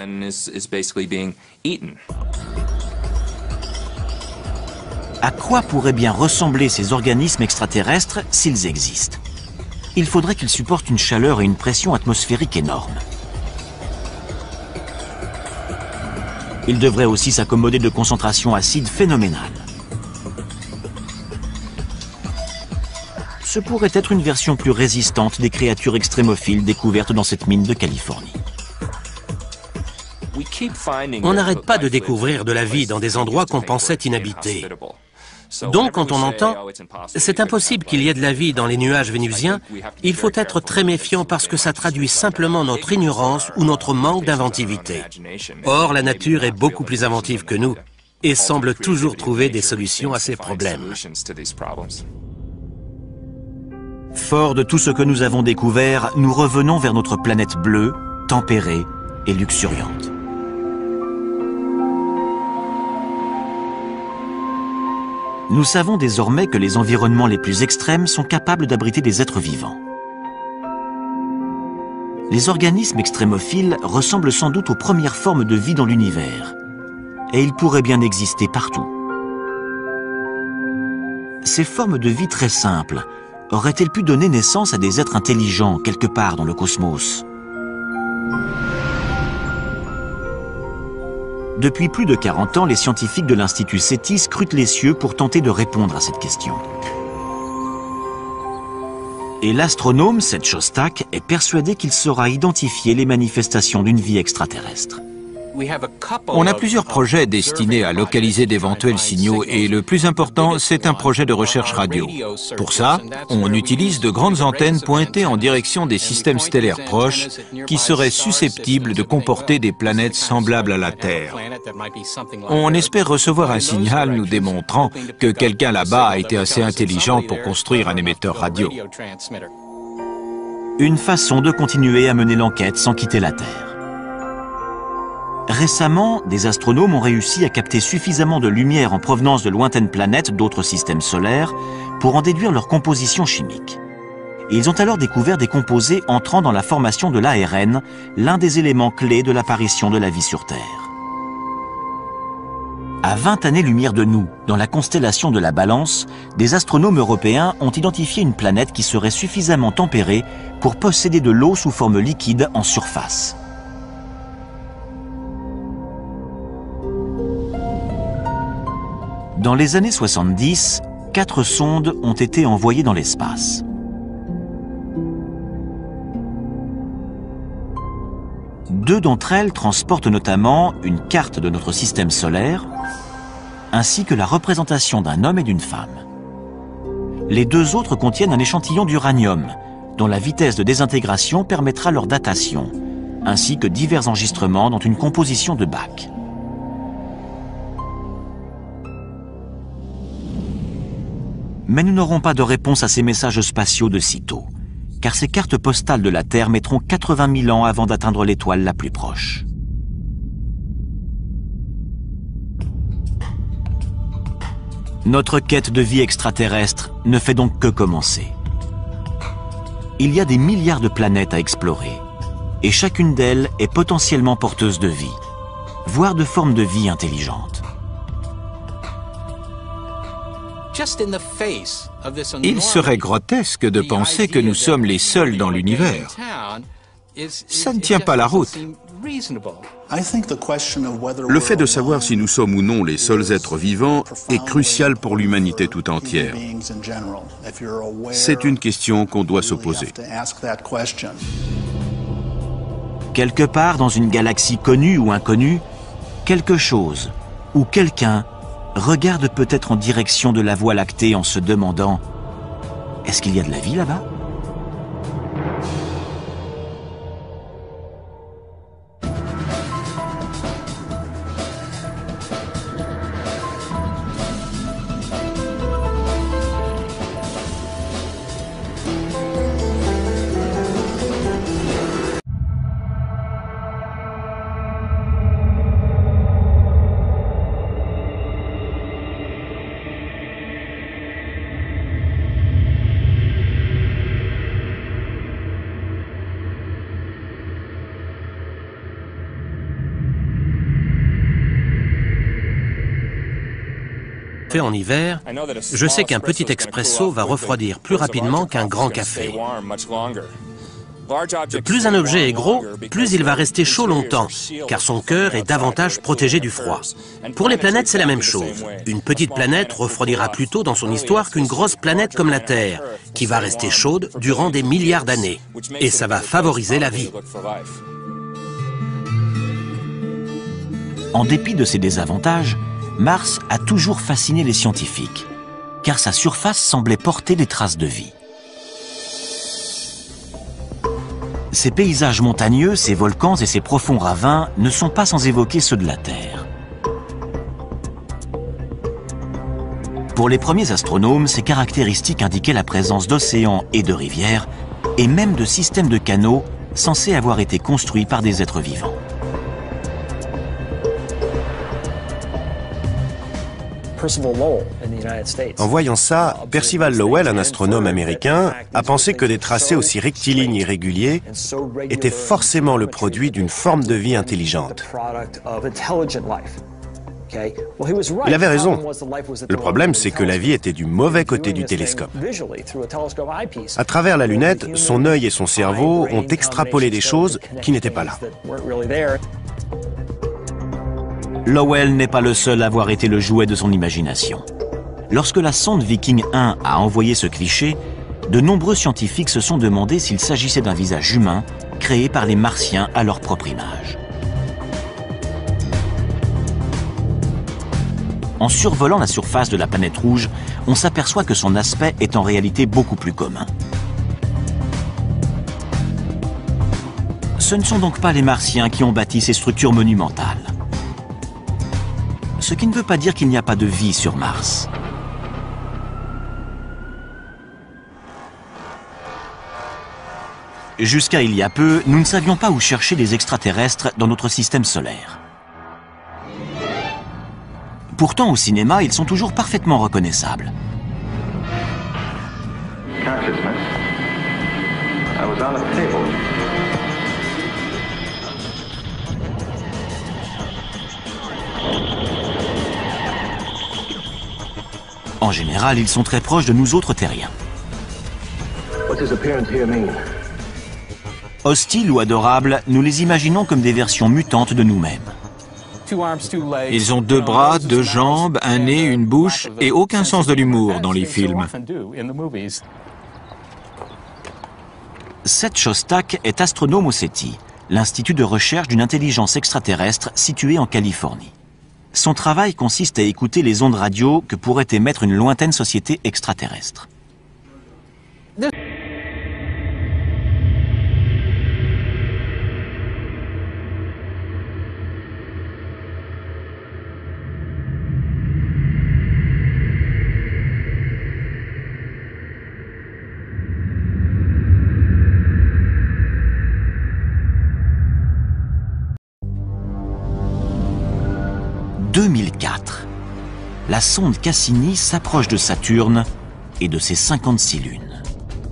À quoi pourraient bien ressembler ces organismes extraterrestres s'ils existent? Il faudrait qu'ils supportent une chaleur et une pression atmosphérique énormes. Ils devraient aussi s'accommoder de concentrations acides phénoménales. Ce pourrait être une version plus résistante des créatures extrémophiles découvertes dans cette mine de Californie. On n'arrête pas de découvrir de la vie dans des endroits qu'on pensait inhabités. Donc, quand on entend « c'est impossible qu'il y ait de la vie dans les nuages vénusiens », il faut être très méfiant parce que ça traduit simplement notre ignorance ou notre manque d'inventivité. Or, la nature est beaucoup plus inventive que nous et semble toujours trouver des solutions à ces problèmes. Fort de tout ce que nous avons découvert, nous revenons vers notre planète bleue, tempérée et luxuriante. Nous savons désormais que les environnements les plus extrêmes sont capables d'abriter des êtres vivants. Les organismes extrémophiles ressemblent sans doute aux premières formes de vie dans l'univers, et ils pourraient bien exister partout. Ces formes de vie très simples auraient-elles pu donner naissance à des êtres intelligents quelque part dans le cosmos? Depuis plus de 40 ans, les scientifiques de l'Institut SETI scrutent les cieux pour tenter de répondre à cette question. Et l'astronome Seth Shostak est persuadé qu'il saura identifier les manifestations d'une vie extraterrestre. On a plusieurs projets destinés à localiser d'éventuels signaux et le plus important, c'est un projet de recherche radio. Pour ça, on utilise de grandes antennes pointées en direction des systèmes stellaires proches qui seraient susceptibles de comporter des planètes semblables à la Terre. On espère recevoir un signal nous démontrant que quelqu'un là-bas a été assez intelligent pour construire un émetteur radio. Une façon de continuer à mener l'enquête sans quitter la Terre. Récemment, des astronomes ont réussi à capter suffisamment de lumière en provenance de lointaines planètes d'autres systèmes solaires pour en déduire leur composition chimique. Et ils ont alors découvert des composés entrant dans la formation de l'ARN, l'un des éléments clés de l'apparition de la vie sur Terre. À 20 années-lumière de nous, dans la constellation de la Balance, des astronomes européens ont identifié une planète qui serait suffisamment tempérée pour posséder de l'eau sous forme liquide en surface. Dans les années 70, 4 sondes ont été envoyées dans l'espace. Deux d'entre elles transportent notamment une carte de notre système solaire, ainsi que la représentation d'un homme et d'une femme. Les deux autres contiennent un échantillon d'uranium, dont la vitesse de désintégration permettra leur datation, ainsi que divers enregistrements dont une composition de Bach. Mais nous n'aurons pas de réponse à ces messages spatiaux de sitôt, car ces cartes postales de la Terre mettront 80 000 ans avant d'atteindre l'étoile la plus proche. Notre quête de vie extraterrestre ne fait donc que commencer. Il y a des milliards de planètes à explorer, et chacune d'elles est potentiellement porteuse de vie, voire de formes de vie intelligentes. Il serait grotesque de penser que nous sommes les seuls dans l'univers. Ça ne tient pas la route. Le fait de savoir si nous sommes ou non les seuls êtres vivants est crucial pour l'humanité tout entière. C'est une question qu'on doit se poser. Quelque part dans une galaxie connue ou inconnue, quelque chose ou quelqu'un regarde peut-être en direction de la Voie lactée en se demandant « Est-ce qu'il y a de la vie là-bas » En hiver, je sais qu'un petit expresso va refroidir plus rapidement qu'un grand café. Plus un objet est gros, plus il va rester chaud longtemps, car son cœur est davantage protégé du froid. Pour les planètes, c'est la même chose. Une petite planète refroidira plus tôt dans son histoire qu'une grosse planète comme la Terre, qui va rester chaude durant des milliards d'années. Et ça va favoriser la vie. En dépit de ses désavantages, Mars a toujours fasciné les scientifiques, car sa surface semblait porter des traces de vie. Ses paysages montagneux, ses volcans et ses profonds ravins ne sont pas sans évoquer ceux de la Terre. Pour les premiers astronomes, ces caractéristiques indiquaient la présence d'océans et de rivières, et même de systèmes de canaux censés avoir été construits par des êtres vivants. En voyant ça, Percival Lowell, un astronome américain, a pensé que des tracés aussi rectilignes et réguliers étaient forcément le produit d'une forme de vie intelligente. Il avait raison. Le problème, c'est que la vie était du mauvais côté du télescope. À travers la lunette, son œil et son cerveau ont extrapolé des choses qui n'étaient pas là. Lowell n'est pas le seul à avoir été le jouet de son imagination. Lorsque la sonde Viking 1 a envoyé ce cliché, de nombreux scientifiques se sont demandé s'il s'agissait d'un visage humain créé par les Martiens à leur propre image. En survolant la surface de la planète rouge, on s'aperçoit que son aspect est en réalité beaucoup plus commun. Ce ne sont donc pas les Martiens qui ont bâti ces structures monumentales. Ce qui ne veut pas dire qu'il n'y a pas de vie sur Mars. Jusqu'à il y a peu, nous ne savions pas où chercher les extraterrestres dans notre système solaire. Pourtant, au cinéma, ils sont toujours parfaitement reconnaissables. En général, ils sont très proches de nous autres terriens. Hostiles ou adorables, nous les imaginons comme des versions mutantes de nous-mêmes. Ils ont 2 bras, 2 jambes, un nez, une bouche et aucun sens de l'humour dans les films. Seth Shostak est astronome au SETI, l'institut de recherche d'une intelligence extraterrestre situé en Californie. Son travail consiste à écouter les ondes radio que pourrait émettre une lointaine société extraterrestre. « 2004. La sonde Cassini s'approche de Saturne et de ses 56 lunes.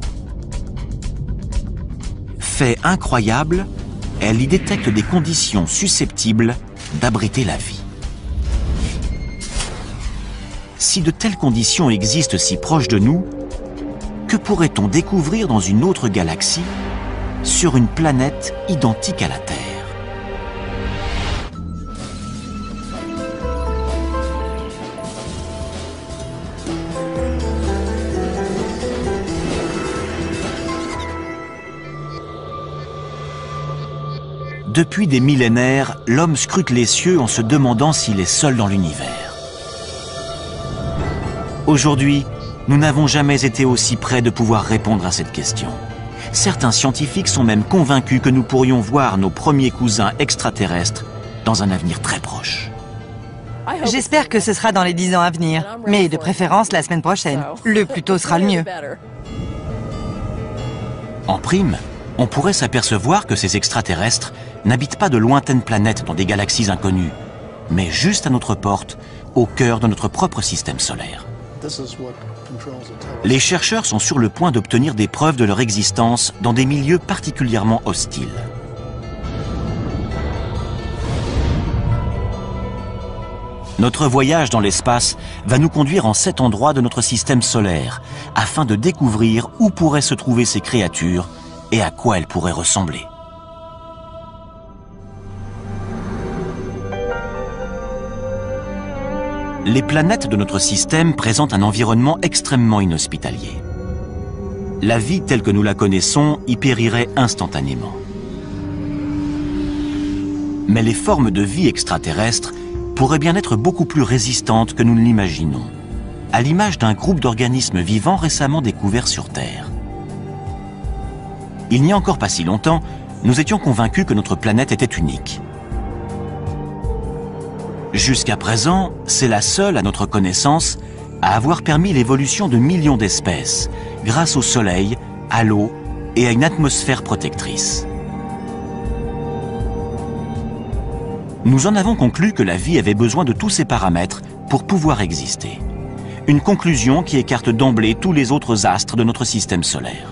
Fait incroyable, elle y détecte des conditions susceptibles d'abriter la vie. Si de telles conditions existent si proches de nous, que pourrait-on découvrir dans une autre galaxie, sur une planète identique à la Terre ? Depuis des millénaires, l'homme scrute les cieux en se demandant s'il est seul dans l'univers. Aujourd'hui, nous n'avons jamais été aussi près de pouvoir répondre à cette question. Certains scientifiques sont même convaincus que nous pourrions voir nos premiers cousins extraterrestres dans un avenir très proche. J'espère que ce sera dans les 10 ans à venir, mais de préférence la semaine prochaine. Le plus tôt sera le mieux. En prime, on pourrait s'apercevoir que ces extraterrestres n'habitent pas de lointaines planètes dans des galaxies inconnues, mais juste à notre porte, au cœur de notre propre système solaire. Les chercheurs sont sur le point d'obtenir des preuves de leur existence dans des milieux particulièrement hostiles. Notre voyage dans l'espace va nous conduire en 7 endroits de notre système solaire, afin de découvrir où pourraient se trouver ces créatures et à quoi elles pourraient ressembler. Les planètes de notre système présentent un environnement extrêmement inhospitalier. La vie telle que nous la connaissons y périrait instantanément. Mais les formes de vie extraterrestres pourraient bien être beaucoup plus résistantes que nous ne l'imaginons, à l'image d'un groupe d'organismes vivants récemment découverts sur Terre. Il n'y a encore pas si longtemps, nous étions convaincus que notre planète était unique. Jusqu'à présent, c'est la seule, à notre connaissance, à avoir permis l'évolution de millions d'espèces, grâce au Soleil, à l'eau et à une atmosphère protectrice. Nous en avons conclu que la vie avait besoin de tous ces paramètres pour pouvoir exister. Une conclusion qui écarte d'emblée tous les autres astres de notre système solaire.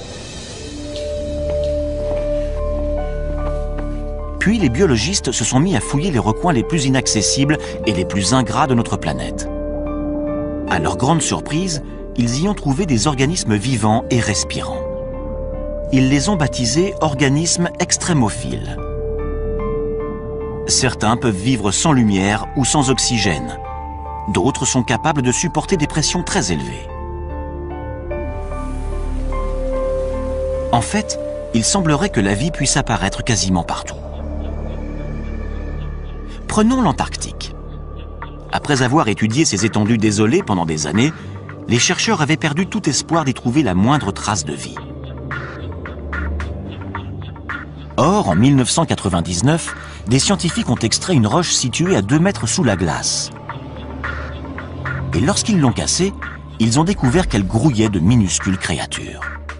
Puis les biologistes se sont mis à fouiller les recoins les plus inaccessibles et les plus ingrats de notre planète. À leur grande surprise, ils y ont trouvé des organismes vivants et respirants. Ils les ont baptisés organismes extrémophiles. Certains peuvent vivre sans lumière ou sans oxygène. D'autres sont capables de supporter des pressions très élevées. En fait, il semblerait que la vie puisse apparaître quasiment partout. Prenons l'Antarctique. Après avoir étudié ces étendues désolées pendant des années, les chercheurs avaient perdu tout espoir d'y trouver la moindre trace de vie. Or, en 1999, des scientifiques ont extrait une roche située à 2 mètres sous la glace. Et lorsqu'ils l'ont cassée, ils ont découvert qu'elle grouillait de minuscules créatures.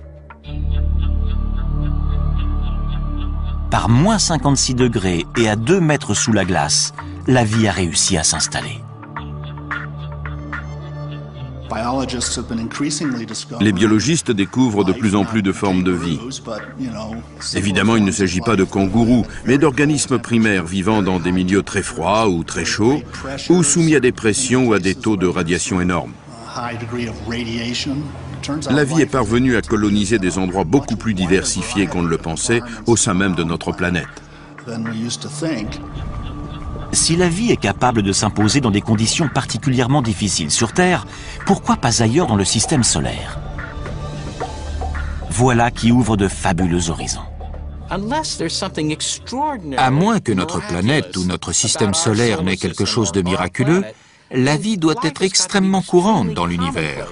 Par moins 56 degrés et à 2 mètres sous la glace, la vie a réussi à s'installer. Les biologistes découvrent de plus en plus de formes de vie. Évidemment, il ne s'agit pas de kangourous, mais d'organismes primaires vivant dans des milieux très froids ou très chauds, ou soumis à des pressions ou à des taux de radiation énormes. La vie est parvenue à coloniser des endroits beaucoup plus diversifiés qu'on ne le pensait au sein même de notre planète. Si la vie est capable de s'imposer dans des conditions particulièrement difficiles sur Terre, pourquoi pas ailleurs dans le système solaire? Voilà qui ouvre de fabuleux horizons. À moins que notre planète ou notre système solaire n'ait quelque chose de miraculeux, la vie doit être extrêmement courante dans l'univers.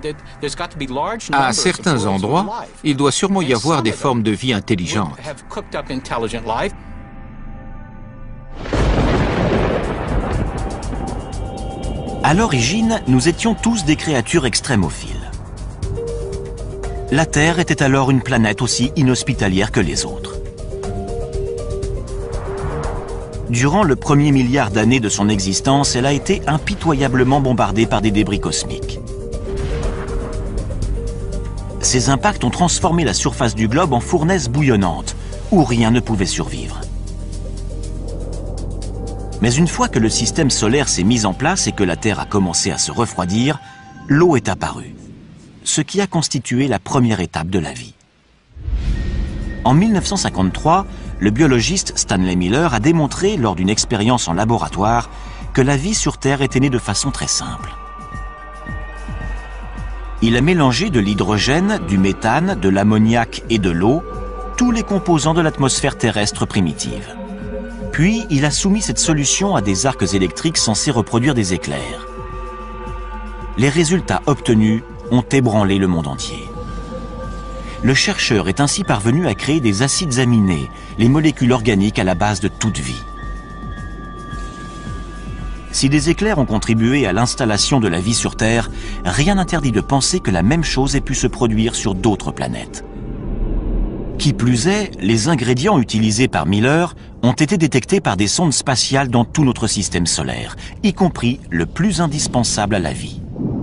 À certains endroits, il doit sûrement y avoir des formes de vie intelligentes. À l'origine, nous étions tous des créatures extrémophiles. La Terre était alors une planète aussi inhospitalière que les autres. Durant le premier milliard d'années de son existence, elle a été impitoyablement bombardée par des débris cosmiques. Ces impacts ont transformé la surface du globe en fournaise bouillonnante, où rien ne pouvait survivre. Mais une fois que le système solaire s'est mis en place et que la Terre a commencé à se refroidir, l'eau est apparue, ce qui a constitué la première étape de la vie. En 1953, le biologiste Stanley Miller a démontré lors d'une expérience en laboratoire que la vie sur Terre était née de façon très simple. Il a mélangé de l'hydrogène, du méthane, de l'ammoniac et de l'eau, tous les composants de l'atmosphère terrestre primitive. Puis, il a soumis cette solution à des arcs électriques censés reproduire des éclairs. Les résultats obtenus ont ébranlé le monde entier. Le chercheur est ainsi parvenu à créer des acides aminés, les molécules organiques à la base de toute vie. Si des éclairs ont contribué à l'installation de la vie sur Terre, rien n'interdit de penser que la même chose ait pu se produire sur d'autres planètes. Qui plus est, les ingrédients utilisés par Miller ont été détectés par des sondes spatiales dans tout notre système solaire, y compris le plus indispensable à la vie.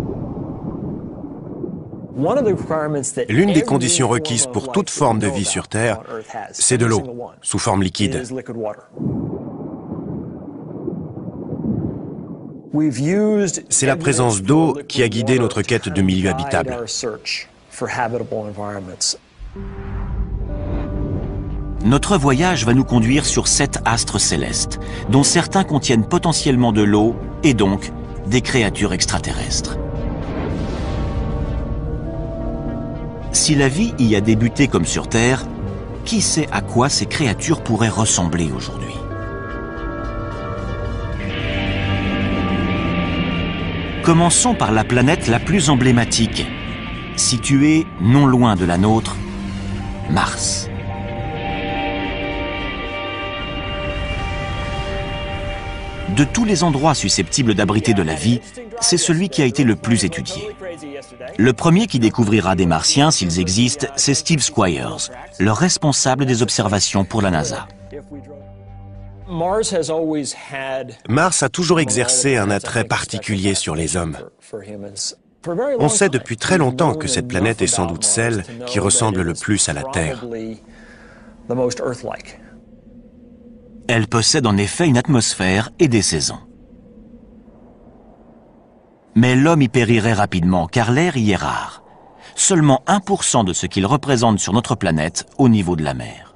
L'une des conditions requises pour toute forme de vie sur Terre, c'est de l'eau, sous forme liquide. C'est la présence d'eau qui a guidé notre quête de milieux habitables. Notre voyage va nous conduire sur 7 astres célestes, dont certains contiennent potentiellement de l'eau et donc des créatures extraterrestres. Si la vie y a débuté comme sur Terre, qui sait à quoi ces créatures pourraient ressembler aujourd'hui? Commençons par la planète la plus emblématique, située non loin de la nôtre, Mars. De tous les endroits susceptibles d'abriter de la vie, c'est celui qui a été le plus étudié. Le premier qui découvrira des Martiens, s'ils existent, c'est Steve Squyres, le responsable des observations pour la NASA. Mars a toujours exercé un attrait particulier sur les hommes. On sait depuis très longtemps que cette planète est sans doute celle qui ressemble le plus à la Terre. Elle possède en effet une atmosphère et des saisons. Mais l'homme y périrait rapidement, car l'air y est rare. Seulement 1% de ce qu'il représente sur notre planète au niveau de la mer.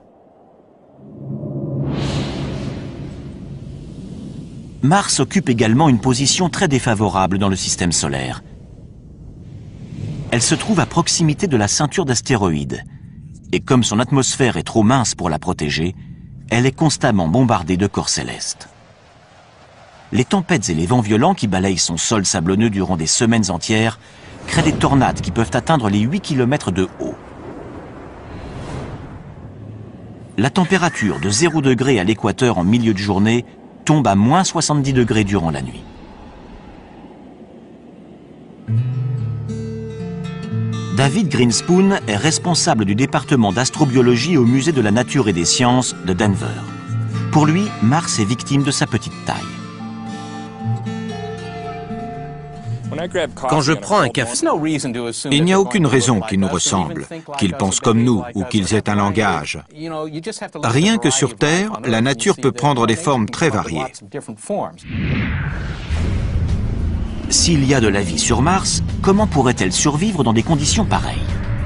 Mars occupe également une position très défavorable dans le système solaire. Elle se trouve à proximité de la ceinture d'astéroïdes. Et comme son atmosphère est trop mince pour la protéger, elle est constamment bombardée de corps célestes. Les tempêtes et les vents violents qui balayent son sol sablonneux durant des semaines entières créent des tornades qui peuvent atteindre les 8 km de haut. La température de 0 degré à l'équateur en milieu de journée tombe à moins 70 degrés durant la nuit. David Greenspoon est responsable du département d'astrobiologie au Musée de la Nature et des Sciences de Denver. Pour lui, Mars est victime de sa petite taille. Quand je prends un café, Il n'y a aucune raison qu'ils nous ressemblent, qu'ils pensent comme nous ou qu'ils aient un langage. Rien que sur Terre, la nature peut prendre des formes très variées. S'il y a de la vie sur Mars, comment pourrait-elle survivre dans des conditions pareilles?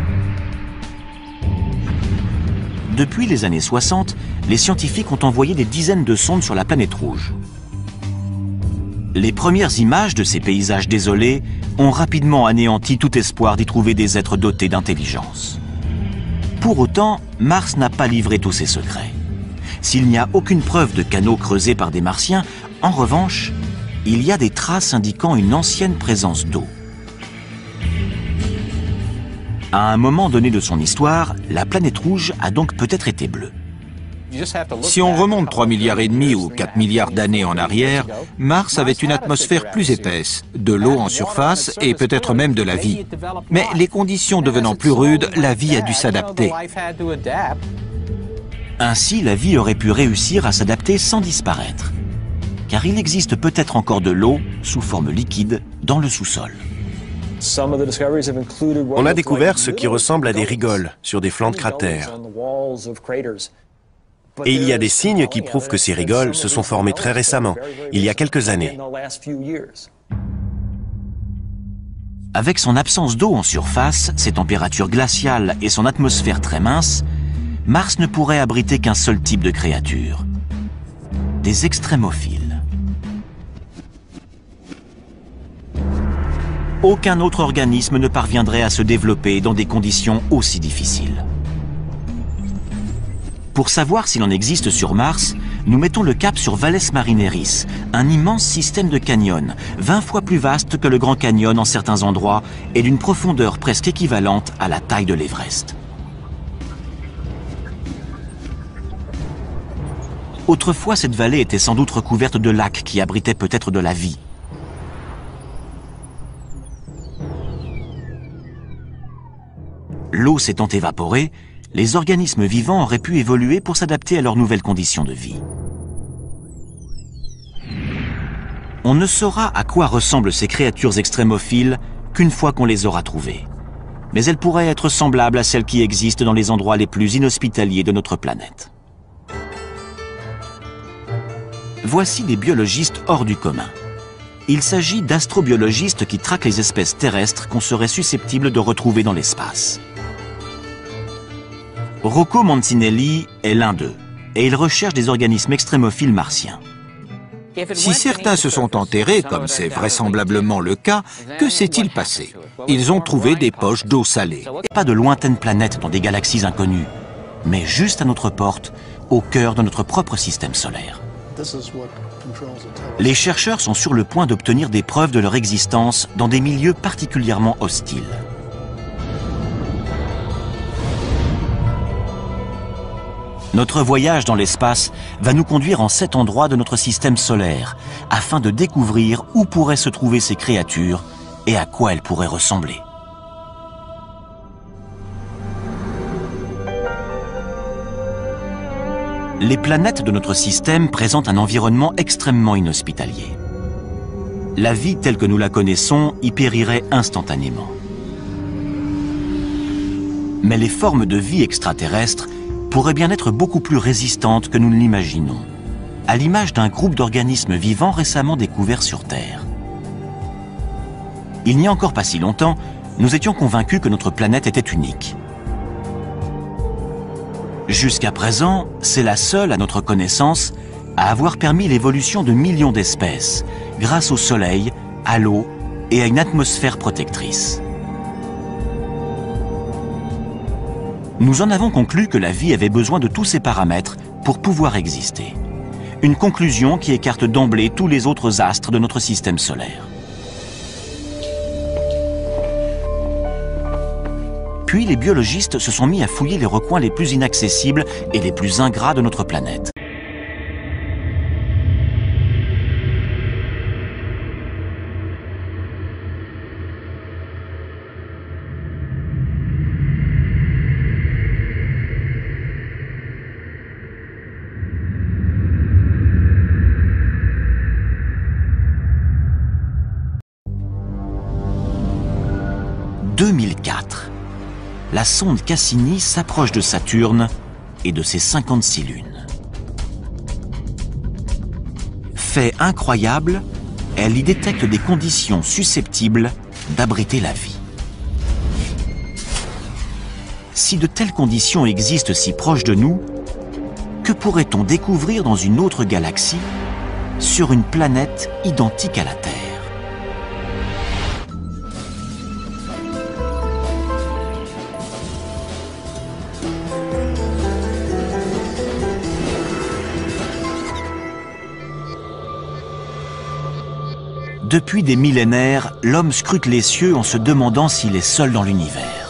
Depuis les années 60, les scientifiques ont envoyé des dizaines de sondes sur la planète rouge. Les premières images de ces paysages désolés ont rapidement anéanti tout espoir d'y trouver des êtres dotés d'intelligence. Pour autant, Mars n'a pas livré tous ses secrets. S'il n'y a aucune preuve de canaux creusés par des Martiens, en revanche, il y a des traces indiquant une ancienne présence d'eau. À un moment donné de son histoire, la planète rouge a donc peut-être été bleue. Si on remonte 3,5 milliards ou 4 milliards d'années en arrière, Mars avait une atmosphère plus épaisse, de l'eau en surface et peut-être même de la vie. Mais les conditions devenant plus rudes, la vie a dû s'adapter. Ainsi, la vie aurait pu réussir à s'adapter sans disparaître. Car il existe peut-être encore de l'eau, sous forme liquide, dans le sous-sol. On a découvert ce qui ressemble à des rigoles sur des flancs de cratères. Et il y a des signes qui prouvent que ces rigoles se sont formées très récemment, il y a quelques années. Avec son absence d'eau en surface, ses températures glaciales et son atmosphère très mince, Mars ne pourrait abriter qu'un seul type de créature. Des extrémophiles. Aucun autre organisme ne parviendrait à se développer dans des conditions aussi difficiles. Pour savoir s'il en existe sur Mars, nous mettons le cap sur Valles Marineris, un immense système de canyons, 20 fois plus vaste que le Grand Canyon en certains endroits et d'une profondeur presque équivalente à la taille de l'Everest. Autrefois, cette vallée était sans doute recouverte de lacs qui abritaient peut-être de la vie. L'eau s'étant évaporée, les organismes vivants auraient pu évoluer pour s'adapter à leurs nouvelles conditions de vie. On ne saura à quoi ressemblent ces créatures extrémophiles qu'une fois qu'on les aura trouvées. Mais elles pourraient être semblables à celles qui existent dans les endroits les plus inhospitaliers de notre planète. Voici des biologistes hors du commun. Il s'agit d'astrobiologistes qui traquent les espèces terrestres qu'on serait susceptible de retrouver dans l'espace. Rocco Mancinelli est l'un d'eux, et il recherche des organismes extrémophiles martiens. Si certains se sont enterrés, comme c'est vraisemblablement le cas, que s'est-il passé? Ils ont trouvé des poches d'eau salée. Pas de lointaines planètes dans des galaxies inconnues, mais juste à notre porte, au cœur de notre propre système solaire. Les chercheurs sont sur le point d'obtenir des preuves de leur existence dans des milieux particulièrement hostiles. Notre voyage dans l'espace va nous conduire en 7 endroits de notre système solaire, afin de découvrir où pourraient se trouver ces créatures et à quoi elles pourraient ressembler. Les planètes de notre système présentent un environnement extrêmement inhospitalier. La vie telle que nous la connaissons y périrait instantanément. Mais les formes de vie extraterrestres pourraient bien être beaucoup plus résistantes que nous ne l'imaginons, à l'image d'un groupe d'organismes vivants récemment découverts sur Terre. Il n'y a encore pas si longtemps, nous étions convaincus que notre planète était unique. Jusqu'à présent, c'est la seule, à notre connaissance, à avoir permis l'évolution de millions d'espèces, grâce au Soleil, à l'eau et à une atmosphère protectrice. Nous en avons conclu que la vie avait besoin de tous ces paramètres pour pouvoir exister. Une conclusion qui écarte d'emblée tous les autres astres de notre système solaire. Puis les biologistes se sont mis à fouiller les recoins les plus inaccessibles et les plus ingrats de notre planète. « 2004. La sonde Cassini s'approche de Saturne et de ses 56 lunes. Fait incroyable, elle y détecte des conditions susceptibles d'abriter la vie. Si de telles conditions existent si proches de nous, que pourrait-on découvrir dans une autre galaxie, sur une planète identique à la Terre ? Depuis des millénaires, l'homme scrute les cieux en se demandant s'il est seul dans l'univers.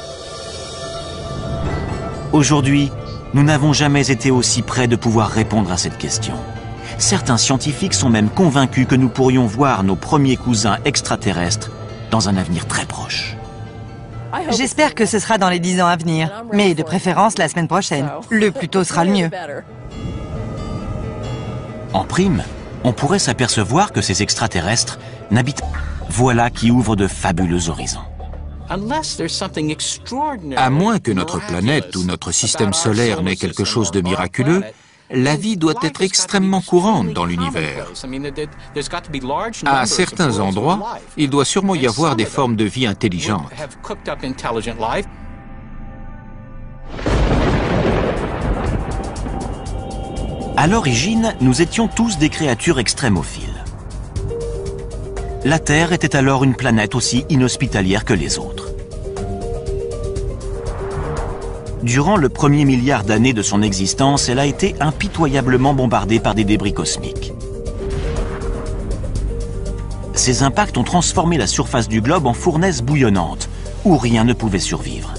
Aujourd'hui, nous n'avons jamais été aussi près de pouvoir répondre à cette question. Certains scientifiques sont même convaincus que nous pourrions voir nos premiers cousins extraterrestres dans un avenir très proche. J'espère que ce sera dans les 10 ans à venir, mais de préférence la semaine prochaine. Le plus tôt sera le mieux. En prime, on pourrait s'apercevoir que ces extraterrestres n'habitent pas. Voilà qui ouvre de fabuleux horizons. À moins que notre planète ou notre système solaire n'ait quelque chose de miraculeux, la vie doit être extrêmement courante dans l'univers. À certains endroits, il doit sûrement y avoir des formes de vie intelligentes. À l'origine, nous étions tous des créatures extrémophiles. La Terre était alors une planète aussi inhospitalière que les autres. Durant le premier milliard d'années de son existence, elle a été impitoyablement bombardée par des débris cosmiques. Ces impacts ont transformé la surface du globe en fournaise bouillonnante, où rien ne pouvait survivre.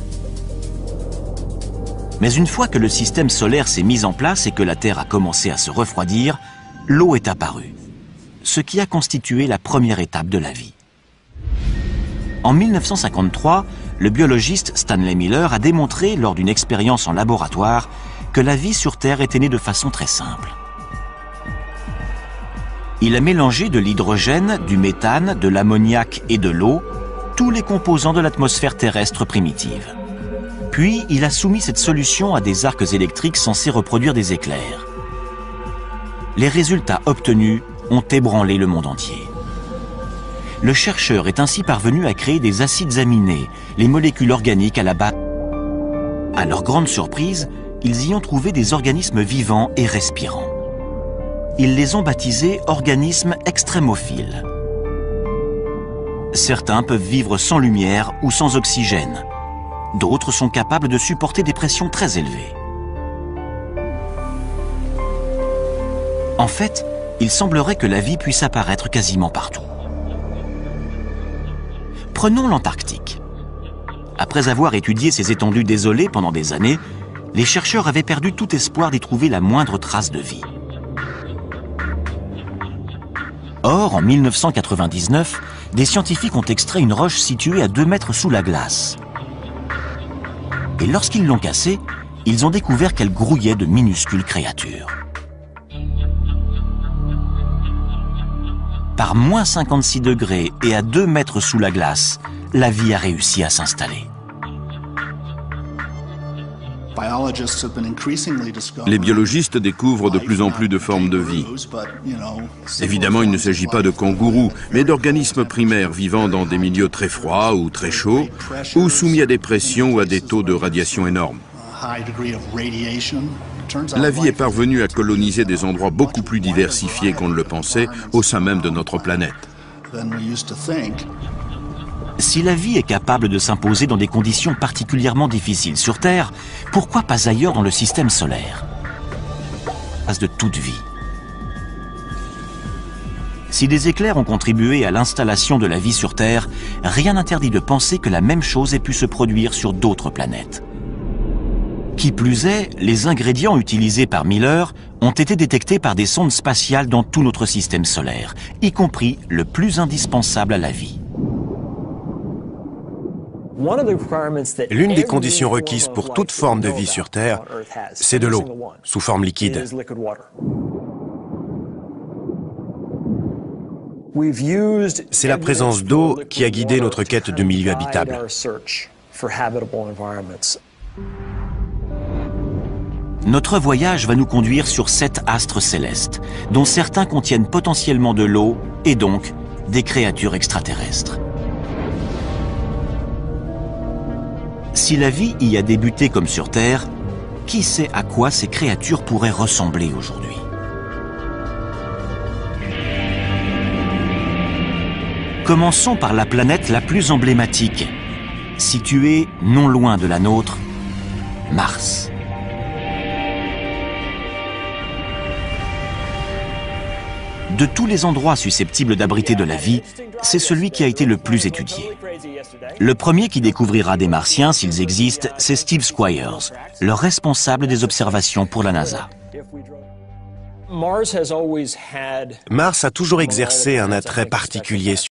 Mais une fois que le système solaire s'est mis en place et que la Terre a commencé à se refroidir, l'eau est apparue, ce qui a constitué la première étape de la vie. En 1953, le biologiste Stanley Miller a démontré lors d'une expérience en laboratoire que la vie sur Terre était née de façon très simple. Il a mélangé de l'hydrogène, du méthane, de l'ammoniac et de l'eau, tous les composants de l'atmosphère terrestre primitive. Puis, il a soumis cette solution à des arcs électriques censés reproduire des éclairs. Les résultats obtenus ont ébranlé le monde entier. Le chercheur est ainsi parvenu à créer des acides aminés, les molécules organiques à la base. À leur grande surprise, ils y ont trouvé des organismes vivants et respirants. Ils les ont baptisés organismes extrémophiles. Certains peuvent vivre sans lumière ou sans oxygène. D'autres sont capables de supporter des pressions très élevées. En fait, il semblerait que la vie puisse apparaître quasiment partout. Prenons l'Antarctique. Après avoir étudié ces étendues désolées pendant des années, les chercheurs avaient perdu tout espoir d'y trouver la moindre trace de vie. Or, en 1999, des scientifiques ont extrait une roche située à 2 mètres sous la glace. Et lorsqu'ils l'ont cassée, ils ont découvert qu'elle grouillait de minuscules créatures. Par moins 56 degrés et à 2 mètres sous la glace, la vie a réussi à s'installer. Les biologistes découvrent de plus en plus de formes de vie. Évidemment, il ne s'agit pas de kangourous, mais d'organismes primaires vivant dans des milieux très froids ou très chauds, ou soumis à des pressions ou à des taux de radiation énormes. La vie est parvenue à coloniser des endroits beaucoup plus diversifiés qu'on ne le pensait au sein même de notre planète. Si la vie est capable de s'imposer dans des conditions particulièrement difficiles sur Terre, pourquoi pas ailleurs dans le système solaire? Base de toute vie. Si des éclairs ont contribué à l'installation de la vie sur Terre, rien n'interdit de penser que la même chose ait pu se produire sur d'autres planètes. Qui plus est, les ingrédients utilisés par Miller ont été détectés par des sondes spatiales dans tout notre système solaire, y compris le plus indispensable à la vie. L'une des conditions requises pour toute forme de vie sur Terre, c'est de l'eau, sous forme liquide. C'est la présence d'eau qui a guidé notre quête de milieux habitables. Notre voyage va nous conduire sur 7 astres célestes, dont certains contiennent potentiellement de l'eau et donc des créatures extraterrestres. Si la vie y a débuté comme sur Terre, qui sait à quoi ces créatures pourraient ressembler aujourd'hui? Commençons par la planète la plus emblématique, située non loin de la nôtre, Mars. De tous les endroits susceptibles d'abriter de la vie, c'est celui qui a été le plus étudié. Le premier qui découvrira des Martiens, s'ils existent, c'est Steve Squyres, le responsable des observations pour la NASA. Mars a toujours exercé un attrait particulier